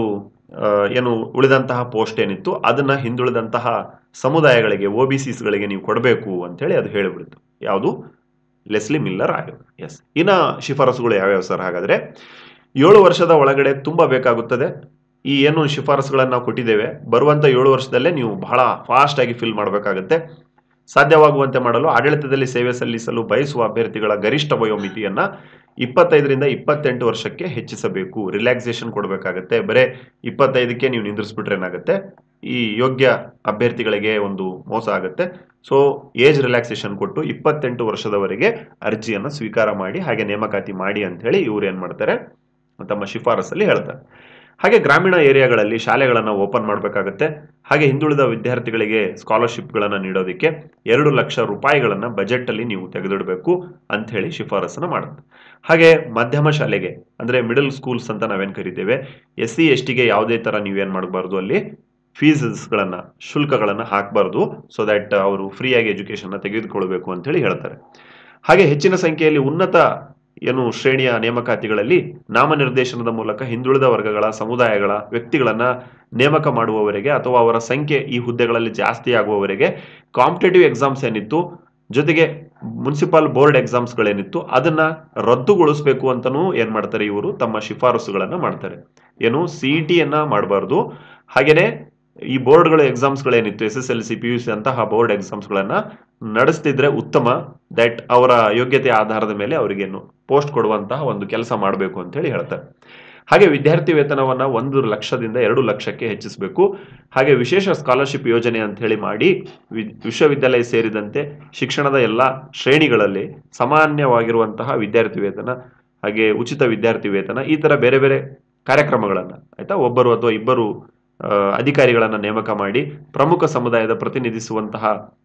ಏನು ಉಳಿದಂತಹ ಪೋಸ್ಟ್ ಏನಿತ್ತು ಅದನ್ನ ಹಿಂದುಳಿದಂತಹ ಸಮುದಾಯಗಳಿಗೆ, ಒ ಬಿ ಸಿಸ್ಗಳಿಗೆ ನೀವು ಕೊಡಬೇಕು ಅಂತೇಳಿ ಅದು ಹೇಳಿಬಿಡ್ತು. ಯಾವುದು? ಲೆಸ್ಲಿ ಮಿಲ್ಲರ್ ಆಯೋಗ. ಎಸ್, ಇನ್ನ ಶಿಫಾರಸುಗಳು ಯಾವ್ಯಾವ ಸರ್? ಹಾಗಾದ್ರೆ ಏಳು ವರ್ಷದ ಒಳಗಡೆ ತುಂಬಾ ಬೇಕಾಗುತ್ತದೆ. ಈ ಏನು ಶಿಫಾರಸುಗಳನ್ನ ನಾವು ಕೊಟ್ಟಿದ್ದೇವೆ, ಬರುವಂತ ಏಳು ವರ್ಷದಲ್ಲೇ ನೀವು ಬಹಳ ಫಾಸ್ಟ್ ಆಗಿ ಫಿಲ್ ಮಾಡಬೇಕಾಗುತ್ತೆ. ಸಾಧ್ಯವಾಗುವಂತೆ ಮಾಡಲು ಆಡಳಿತದಲ್ಲಿ ಸೇವೆ ಸಲ್ಲಿಸಲು ಬಯಸುವ ಅಭ್ಯರ್ಥಿಗಳ ಗರಿಷ್ಠ ವಯೋಮಿತಿಯನ್ನ ಇಪ್ಪತ್ತೈದರಿಂದ ಇಪ್ಪತ್ತೆಂಟು ವರ್ಷಕ್ಕೆ ಹೆಚ್ಚಿಸಬೇಕು. ರಿಲ್ಯಾಕ್ಸೇಷನ್ ಕೊಡಬೇಕಾಗತ್ತೆ. ಬರೇ ಇಪ್ಪತ್ತೈದಕ್ಕೆ ನೀವು ನಿಂದ್ರಿಸ್ಬಿಟ್ರೆ ಏನಾಗುತ್ತೆ, ಈ ಯೋಗ್ಯ ಅಭ್ಯರ್ಥಿಗಳಿಗೆ ಒಂದು ಮೋಸ ಆಗುತ್ತೆ. ಸೊ ಏಜ್ ರಿಲ್ಯಾಕ್ಸೇಷನ್ ಕೊಟ್ಟು ಇಪ್ಪತ್ತೆಂಟು ವರ್ಷದವರೆಗೆ ಅರ್ಜಿಯನ್ನು ಸ್ವೀಕಾರ ಮಾಡಿ ಹಾಗೆ ನೇಮಕಾತಿ ಮಾಡಿ ಅಂತ ಹೇಳಿ ಇವ್ರು ಏನ್ ಮಾಡ್ತಾರೆ, ತಮ್ಮ ಶಿಫಾರಸಲ್ಲಿ ಹೇಳ್ತಾರೆ. ಹಾಗೆ ಗ್ರಾಮೀಣ ಏರಿಯಾಗಳಲ್ಲಿ ಶಾಲೆಗಳನ್ನು ಓಪನ್ ಮಾಡಬೇಕಾಗುತ್ತೆ. ಹಾಗೆ ಹಿಂದುಳಿದ ವಿದ್ಯಾರ್ಥಿಗಳಿಗೆ ಸ್ಕಾಲರ್ಶಿಪ್ಗಳನ್ನು ನೀಡೋದಕ್ಕೆ ಎರಡು ಲಕ್ಷ ರೂಪಾಯಿಗಳನ್ನ ಬಜೆಟ್ ಅಲ್ಲಿ ನೀವು ತೆಗೆದಿಡಬೇಕು ಅಂತ ಹೇಳಿ ಶಿಫಾರಸನ್ನ ಮಾಡುತ್ತೆ. ಹಾಗೆ ಮಧ್ಯಮ ಶಾಲೆಗೆ ಅಂದ್ರೆ ಮಿಡಲ್ ಸ್ಕೂಲ್ಸ್ ಅಂತ ನಾವೇನ್ ಕರಿತೇವೆ, ಎಸ್ ಸಿ ಎಸ್ ಟಿಗೆ ಯಾವುದೇ ತರ ನೀವೇನ್ ಮಾಡಬಾರ್ದು, ಅಲ್ಲಿ ಫೀಸಸ್ಗಳನ್ನ ಶುಲ್ಕಗಳನ್ನ ಹಾಕಬಾರ್ದು, ಸೊ ದಟ್ ಅವರು ಫ್ರೀಯಾಗಿ ಎಜುಕೇಶನ್ ತೆಗೆದುಕೊಳ್ಬೇಕು ಅಂತ ಹೇಳಿ ಹೇಳ್ತಾರೆ. ಹಾಗೆ ಹೆಚ್ಚಿನ ಸಂಖ್ಯೆಯಲ್ಲಿ ಉನ್ನತ ಏನು ಶ್ರೇಣಿಯ ನೇಮಕಾತಿಗಳಲ್ಲಿ ನಾಮನಿರ್ದೇಶನದ ಮೂಲಕ ಹಿಂದುಳಿದ ವರ್ಗಗಳ ಸಮುದಾಯಗಳ ವ್ಯಕ್ತಿಗಳನ್ನ ನೇಮಕ ಮಾಡುವವರೆಗೆ ಅಥವಾ ಅವರ ಸಂಖ್ಯೆ ಈ ಹುದ್ದೆಗಳಲ್ಲಿ ಜಾಸ್ತಿ ಆಗುವವರೆಗೆ ಕಾಂಪಿಟೇಟಿವ್ ಎಕ್ಸಾಮ್ಸ್ ಏನಿತ್ತು, ಜೊತೆಗೆ ಮುನ್ಸಿಪಲ್ ಬೋರ್ಡ್ ಎಕ್ಸಾಮ್ಸ್ ಗಳೇನಿತ್ತು ಅದನ್ನ ರದ್ದುಗೊಳಿಸಬೇಕು ಅಂತನೂ ಏನ್ ಮಾಡ್ತಾರೆ, ಇವರು ತಮ್ಮ ಶಿಫಾರಸುಗಳನ್ನ ಮಾಡ್ತಾರೆ. ಏನು ಸಿಇಟಿ ಯನ್ನ ಮಾಡಬಾರ್ದು, ಹಾಗೇನೆ ಈ ಬೋರ್ಡ್ಗಳ ಎಕ್ಸಾಮ್ಸ್ ಗಳೇನಿತ್ತು S S L C P U C ಅಂತಹ ಬೋರ್ಡ್ ಎಕ್ಸಾಮ್ಸ್ ಗಳನ್ನ ನಡೆಸ್ತಿದ್ರೆ ಉತ್ತಮ, ದಟ್ ಅವರ ಯೋಗ್ಯತೆಯ ಆಧಾರದ ಮೇಲೆ ಅವರಿಗೇನು ಪೋಸ್ಟ್ ಕೊಡುವಂತಹ ಒಂದು ಕೆಲಸ ಮಾಡಬೇಕು ಅಂತ ಹೇಳಿ ಹೇಳ್ತಾರೆ. ಹಾಗೆ ವಿದ್ಯಾರ್ಥಿ ವೇತನವನ್ನ ಒಂದು ಲಕ್ಷದಿಂದ ಎರಡು ಲಕ್ಷಕ್ಕೆ ಹೆಚ್ಚಿಸಬೇಕು. ಹಾಗೆ ವಿಶೇಷ ಸ್ಕಾಲರ್ಶಿಪ್ ಯೋಜನೆ ಅಂತ ಹೇಳಿ ಮಾಡಿ ವಿಶ್ವವಿದ್ಯಾಲಯ ಸೇರಿದಂತೆ ಶಿಕ್ಷಣದ ಎಲ್ಲಾ ಶ್ರೇಣಿಗಳಲ್ಲಿ ಸಾಮಾನ್ಯವಾಗಿರುವಂತಹ ವಿದ್ಯಾರ್ಥಿ ವೇತನ, ಹಾಗೆ ಉಚಿತ ವಿದ್ಯಾರ್ಥಿ ವೇತನ, ಈ ತರ ಬೇರೆ ಬೇರೆ ಕಾರ್ಯಕ್ರಮಗಳನ್ನ ಆಯ್ತಾ ಒಬ್ಬರು ಅಥವಾ ಇಬ್ಬರು ಅಧಿಕಾರಿಗಳನ್ನ ನೇಮಕ ಮಾಡಿ ಪ್ರಮುಖ ಸಮುದಾಯದ ಪ್ರತಿನಿಧಿಸುವಂತಹ,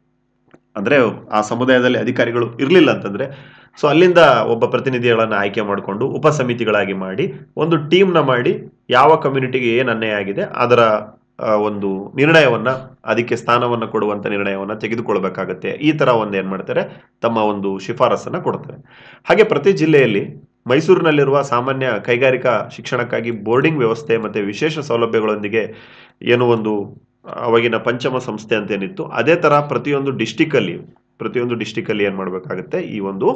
ಅಂದ್ರೆ ಆ ಸಮುದಾಯದಲ್ಲಿ ಅಧಿಕಾರಿಗಳು ಇರ್ಲಿಲ್ಲ ಅಂತಂದ್ರೆ ಸೊ ಅಲ್ಲಿಂದ ಒಬ್ಬ ಪ್ರತಿನಿಧಿಗಳನ್ನ ಆಯ್ಕೆ ಮಾಡಿಕೊಂಡು ಉಪ ಸಮಿತಿಗಳಾಗಿ ಮಾಡಿ ಒಂದು ಟೀಮ್ ನ ಮಾಡಿ ಯಾವ ಕಮ್ಯುನಿಟಿಗೆ ಏನ್ ಅನ್ಯಾಯ ಆಗಿದೆ ಅದರ ಒಂದು ನಿರ್ಣಯವನ್ನ, ಅದಕ್ಕೆ ಸ್ಥಾನವನ್ನ ಕೊಡುವಂತ ನಿರ್ಣಯವನ್ನ ತೆಗೆದುಕೊಳ್ಬೇಕಾಗತ್ತೆ. ಈ ತರ ಒಂದ್ ಏನ್ ಮಾಡ್ತಾರೆ, ತಮ್ಮ ಒಂದು ಶಿಫಾರಸನ್ನ ಕೊಡ್ತಾರೆ. ಹಾಗೆ ಪ್ರತಿ ಜಿಲ್ಲೆಯಲ್ಲಿ ಮೈಸೂರಿನಲ್ಲಿರುವ ಸಾಮಾನ್ಯ ಕೈಗಾರಿಕಾ ಶಿಕ್ಷಣಕ್ಕಾಗಿ ಬೋರ್ಡಿಂಗ್ ವ್ಯವಸ್ಥೆ ಮತ್ತೆ ವಿಶೇಷ ಸೌಲಭ್ಯಗಳೊಂದಿಗೆ ಏನು ಒಂದು ಅವಾಗಿನ ಪಂಚಮ ಸಂಸ್ಥೆ ಅಂತ ಏನಿತ್ತು, ಅದೇ ತರ ಪ್ರತಿಯೊಂದು ಡಿಸ್ಟಿಕ್ ಅಲ್ಲಿ ಪ್ರತಿಯೊಂದು ಡಿಸ್ಟಿಕ್ ಅಲ್ಲಿ ಏನ್ ಮಾಡ್ಬೇಕಾಗತ್ತೆ, ಈ ಒಂದು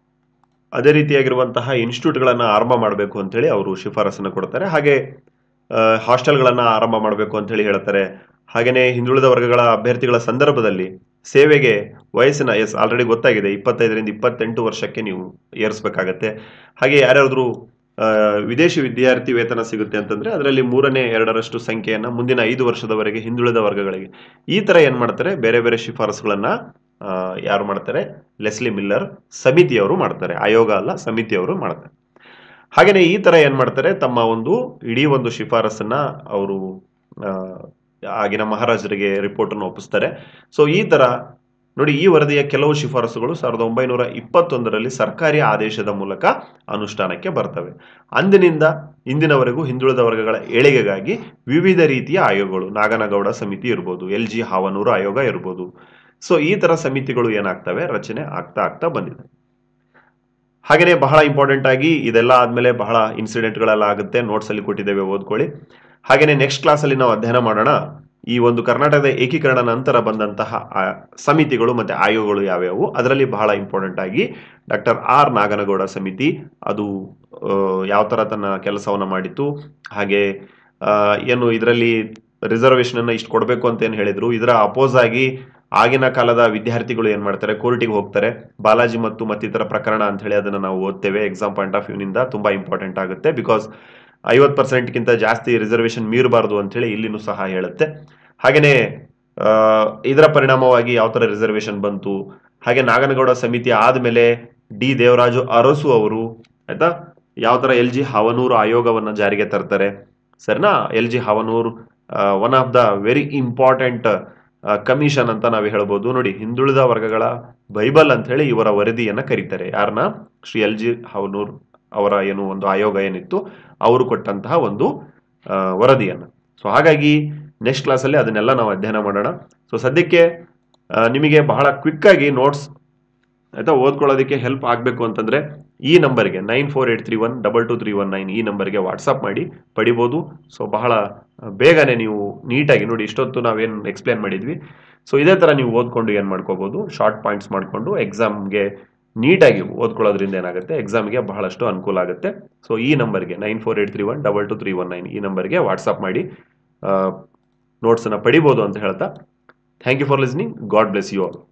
ಅದೇ ರೀತಿಯಾಗಿರುವಂತಹ ಇನ್ಸ್ಟಿಟ್ಯೂಟ್ ಗಳನ್ನ ಆರಂಭ ಮಾಡಬೇಕು ಅಂತ ಹೇಳಿ ಅವರು ಶಿಫಾರಸನ್ನ ಕೊಡ್ತಾರೆ. ಹಾಗೆ ಹಾಸ್ಟೆಲ್ಗಳನ್ನ ಆರಂಭ ಮಾಡಬೇಕು ಅಂತ ಹೇಳಿ ಹೇಳ್ತಾರೆ. ಹಾಗೇನೆ ಹಿಂದುಳಿದ ವರ್ಗಗಳ ಅಭ್ಯರ್ಥಿಗಳ ಸಂದರ್ಭದಲ್ಲಿ ಸೇವೆಗೆ ವಯಸ್ಸಿನ, ಎಸ್ ಆಲ್ರೆಡಿ ಗೊತ್ತಾಗಿದೆ, ಇಪ್ಪತ್ತೈದರಿಂದ ಇಪ್ಪತ್ತೆಂಟು ವರ್ಷಕ್ಕೆ ನೀವು ಏರಿಸಬೇಕಾಗತ್ತೆ. ಹಾಗೆ ಯಾರ್ಯಾದ್ರು ವಿದೇಶಿ ವಿದ್ಯಾರ್ಥಿ ವೇತನ ಸಿಗುತ್ತೆ ಅಂತಂದ್ರೆ ಅದರಲ್ಲಿ ಮೂರನೇ ಎರಡರಷ್ಟು ಸಂಖ್ಯೆಯನ್ನ ಮುಂದಿನ ಐದು ವರ್ಷದವರೆಗೆ ಹಿಂದುಳಿದ ವರ್ಗಗಳಿಗೆ, ಈ ತರ ಏನ್ ಮಾಡ್ತಾರೆ, ಬೇರೆ ಬೇರೆ ಶಿಫಾರಸುಗಳನ್ನ ಯಾರು ಮಾಡ್ತಾರೆ, ಲೆಸ್ಲಿ ಮಿಲ್ಲರ್ ಸಮಿತಿಯವರು ಮಾಡ್ತಾರೆ, ಆಯೋಗ ಅಲ್ಲ ಸಮಿತಿಯವರು ಮಾಡ್ತಾರೆ. ಹಾಗೆಯೇ ಈ ತರ ಏನ್ ಮಾಡ್ತಾರೆ, ತಮ್ಮ ಒಂದು ಇಡೀ ಒಂದು ಶಿಫಾರಸನ್ನ ಅವರು ಆಗಿನ ಮಹಾರಾಜರಿಗೆ ರಿಪೋರ್ಟ್ ಅನ್ನು ಒಪ್ಪಿಸ್ತಾರೆ. ಸೊ ಈ ತರ ನೋಡಿ, ಈ ವರದಿಯ ಕೆಲವು ಶಿಫಾರಸುಗಳು ಸಾವಿರದ ಒಂಬೈನೂರ ಇಪ್ಪತ್ತೊಂದರಲ್ಲಿ ಸರ್ಕಾರಿ ಆದೇಶದ ಮೂಲಕ ಅನುಷ್ಠಾನಕ್ಕೆ ಬರ್ತವೆ. ಅಂದಿನಿಂದ ಇಂದಿನವರೆಗೂ ಹಿಂದುಳಿದ ವರ್ಗಗಳ ಏಳಿಗೆಗಾಗಿ ವಿವಿಧ ರೀತಿಯ ಆಯೋಗಗಳು, ನಾಗನಗೌಡ ಸಮಿತಿ ಇರ್ಬೋದು, ಎಲ್ ಜಿ ಹಾವನೂರು ಆಯೋಗ ಇರ್ಬೋದು, ಸೊ ಈ ತರ ಸಮಿತಿಗಳು ಏನಾಗ್ತವೆ, ರಚನೆ ಆಗ್ತಾ ಆಗ್ತಾ ಬಂದಿದೆ. ಹಾಗೆಯೇ ಬಹಳ ಇಂಪಾರ್ಟೆಂಟ್ ಆಗಿ ಇದೆಲ್ಲ ಆದ್ಮೇಲೆ ಬಹಳ ಇನ್ಸಿಡೆಂಟ್ಗಳೆಲ್ಲ ಆಗುತ್ತೆ, ನೋಟ್ಸ್ ಅಲ್ಲಿ ಕೊಟ್ಟಿದ್ದೇವೆ, ಓದ್ಕೊಳ್ಳಿ. ಹಾಗೆಯೇ ನೆಕ್ಸ್ಟ್ ಕ್ಲಾಸ್ ಅಲ್ಲಿ ನಾವು ಅಧ್ಯಯನ ಮಾಡೋಣ ಈ ಒಂದು ಕರ್ನಾಟಕದ ಏಕೀಕರಣ ನಂತರ ಬಂದಂತಹ ಸಮಿತಿಗಳು ಮತ್ತೆ ಆಯೋಗಗಳು ಯಾವ್ಯಾವು. ಅದರಲ್ಲಿ ಬಹಳ ಇಂಪಾರ್ಟೆಂಟ್ ಆಗಿ ಡಾಕ್ಟರ್ ಆರ್ ನಾಗನಗೌಡ ಸಮಿತಿ ಅದು ಯಾವ ತರ ತನ್ನ ಕೆಲಸವನ್ನ ಮಾಡಿತ್ತು, ಹಾಗೆ ಏನು ಇದರಲ್ಲಿ ರಿಸರ್ವೇಶನ್ ಅನ್ನ ಇಷ್ಟು ಕೊಡಬೇಕು ಅಂತ ಏನ್ ಹೇಳಿದ್ರು, ಇದರ ಅಪೋಸ್ ಆಗಿ ಆಗಿನ ಕಾಲದ ವಿದ್ಯಾರ್ಥಿಗಳು ಏನ್ ಮಾಡ್ತಾರೆ, ಕೋರ್ಟಿಗೆ ಹೋಗ್ತಾರೆ. ಬಾಲಾಜಿ ಮತ್ತು ಮತ್ತಿತರ ಪ್ರಕರಣ ಅಂತ ಹೇಳಿ ಅದನ್ನ ನಾವು ಓದ್ತೇವೆ. ಎಕ್ಸಾಮ್ ಪಾಯಿಂಟ್ ಆಫ್ ವ್ಯೂ ನಿಂದ ತುಂಬಾ ಇಂಪಾರ್ಟೆಂಟ್ ಆಗುತ್ತೆ. ಬಿಕಾಸ್ ಐವತ್ತು ಪರ್ಸೆಂಟ್ ಗಿಂತ ಜಾಸ್ತಿ ರಿಸರ್ವೇಶನ್ ಮೀರಬಾರದು ಅಂತ ಹೇಳಿ ಇಲ್ಲಿನೂ ಸಹ ಹೇಳುತ್ತೆ. ಹಾಗೇನೆ ಇದರ ಪರಿಣಾಮವಾಗಿ ಯಾವ ತರ ರಿಸರ್ವೇಶನ್ ಬಂತು, ಹಾಗೆ ನಾಗನಗೌಡ ಸಮಿತಿ ಆದ್ಮೇಲೆ ಡಿ ದೇವರಾಜು ಅರಸು ಅವರು ಆಯ್ತಾ ಯಾವ ತರ ಎಲ್ ಜಿ ಹಾವನೂರು ಆಯೋಗವನ್ನ ಜಾರಿಗೆ ತರ್ತಾರೆ, ಸರಿನಾ. L G Havanur one of the very important commission ಅಂತ ನಾವು ಹೇಳ್ಬೋದು. ನೋಡಿ, ಹಿಂದುಳಿದ ವರ್ಗಗಳ ಬೈಬಲ್ ಅಂತ ಹೇಳಿ ಇವರ ವರದಿಯನ್ನ ಕರೀತಾರೆ. ಯಾರನ್ನ? ಶ್ರೀ ಎಲ್ ಜಿ ಹಾವನೂರ್ ಅವರ ಏನು ಒಂದು ಆಯೋಗ ಏನಿತ್ತು ಅವರು ಕೊಟ್ಟಂತಹ ಒಂದು ವರದಿಯನ್ನ. ಸೊ ಹಾಗಾಗಿ ನೆಕ್ಸ್ಟ್ ಕ್ಲಾಸ್ ಅಲ್ಲಿ ಅದನ್ನೆಲ್ಲ ನಾವು ಅಧ್ಯಯನ ಮಾಡೋಣ. ಸೊ ಸದ್ಯಕ್ಕೆ ನಿಮಗೆ ಬಹಳ ಕ್ವಿಕ್ ಆಗಿ ನೋಟ್ಸ್ ಆಯ್ತಾ ಓದ್ಕೊಳ್ಳೋದಕ್ಕೆ ಹೆಲ್ಪ್ ಆಗಬೇಕು ಅಂತಂದ್ರೆ ಈ ನಂಬರ್ಗೆ nine four eight three one double two three one nine ಈ ನಂಬರ್ಗೆ ವಾಟ್ಸಪ್ ಮಾಡಿ ಪಡಿಬೋದು. ಸೊ ಬಹಳ ಬೇಗನೆ ನೀವು ನೀಟಾಗಿ ನೋಡಿ, ಇಷ್ಟೊತ್ತು ನಾವೇನು ಎಕ್ಸ್ಪ್ಲೇನ್ ಮಾಡಿದ್ವಿ, ಸೊ ಇದೇ ತರ ನೀವು ಓದ್ಕೊಂಡು ಏನ್ ಮಾಡ್ಕೋಬಹುದು, ಶಾರ್ಟ್ ಪಾಯಿಂಟ್ಸ್ ಮಾಡ್ಕೊಂಡು ಎಕ್ಸಾಮ್ಗೆ ನೀಟಾಗಿ ಓದ್ಕೊಳ್ಳೋದ್ರಿಂದ ಏನಾಗುತ್ತೆ, ಎಕ್ಸಾಮ್ಗೆ ಬಹಳಷ್ಟು ಅನುಕೂಲ ಆಗುತ್ತೆ. ಸೊ ಈ ನಂಬರ್ಗೆ nine four eight three one double two three one nine ಈ ನಂಬರ್ಗೆ ವಾಟ್ಸಪ್ ಮಾಡಿ ನೋಟ್ಸ್ ಅನ್ನ ಪಡಿಬೋದು ಅಂತ ಹೇಳ್ತಾ, thank you for listening. God bless you all.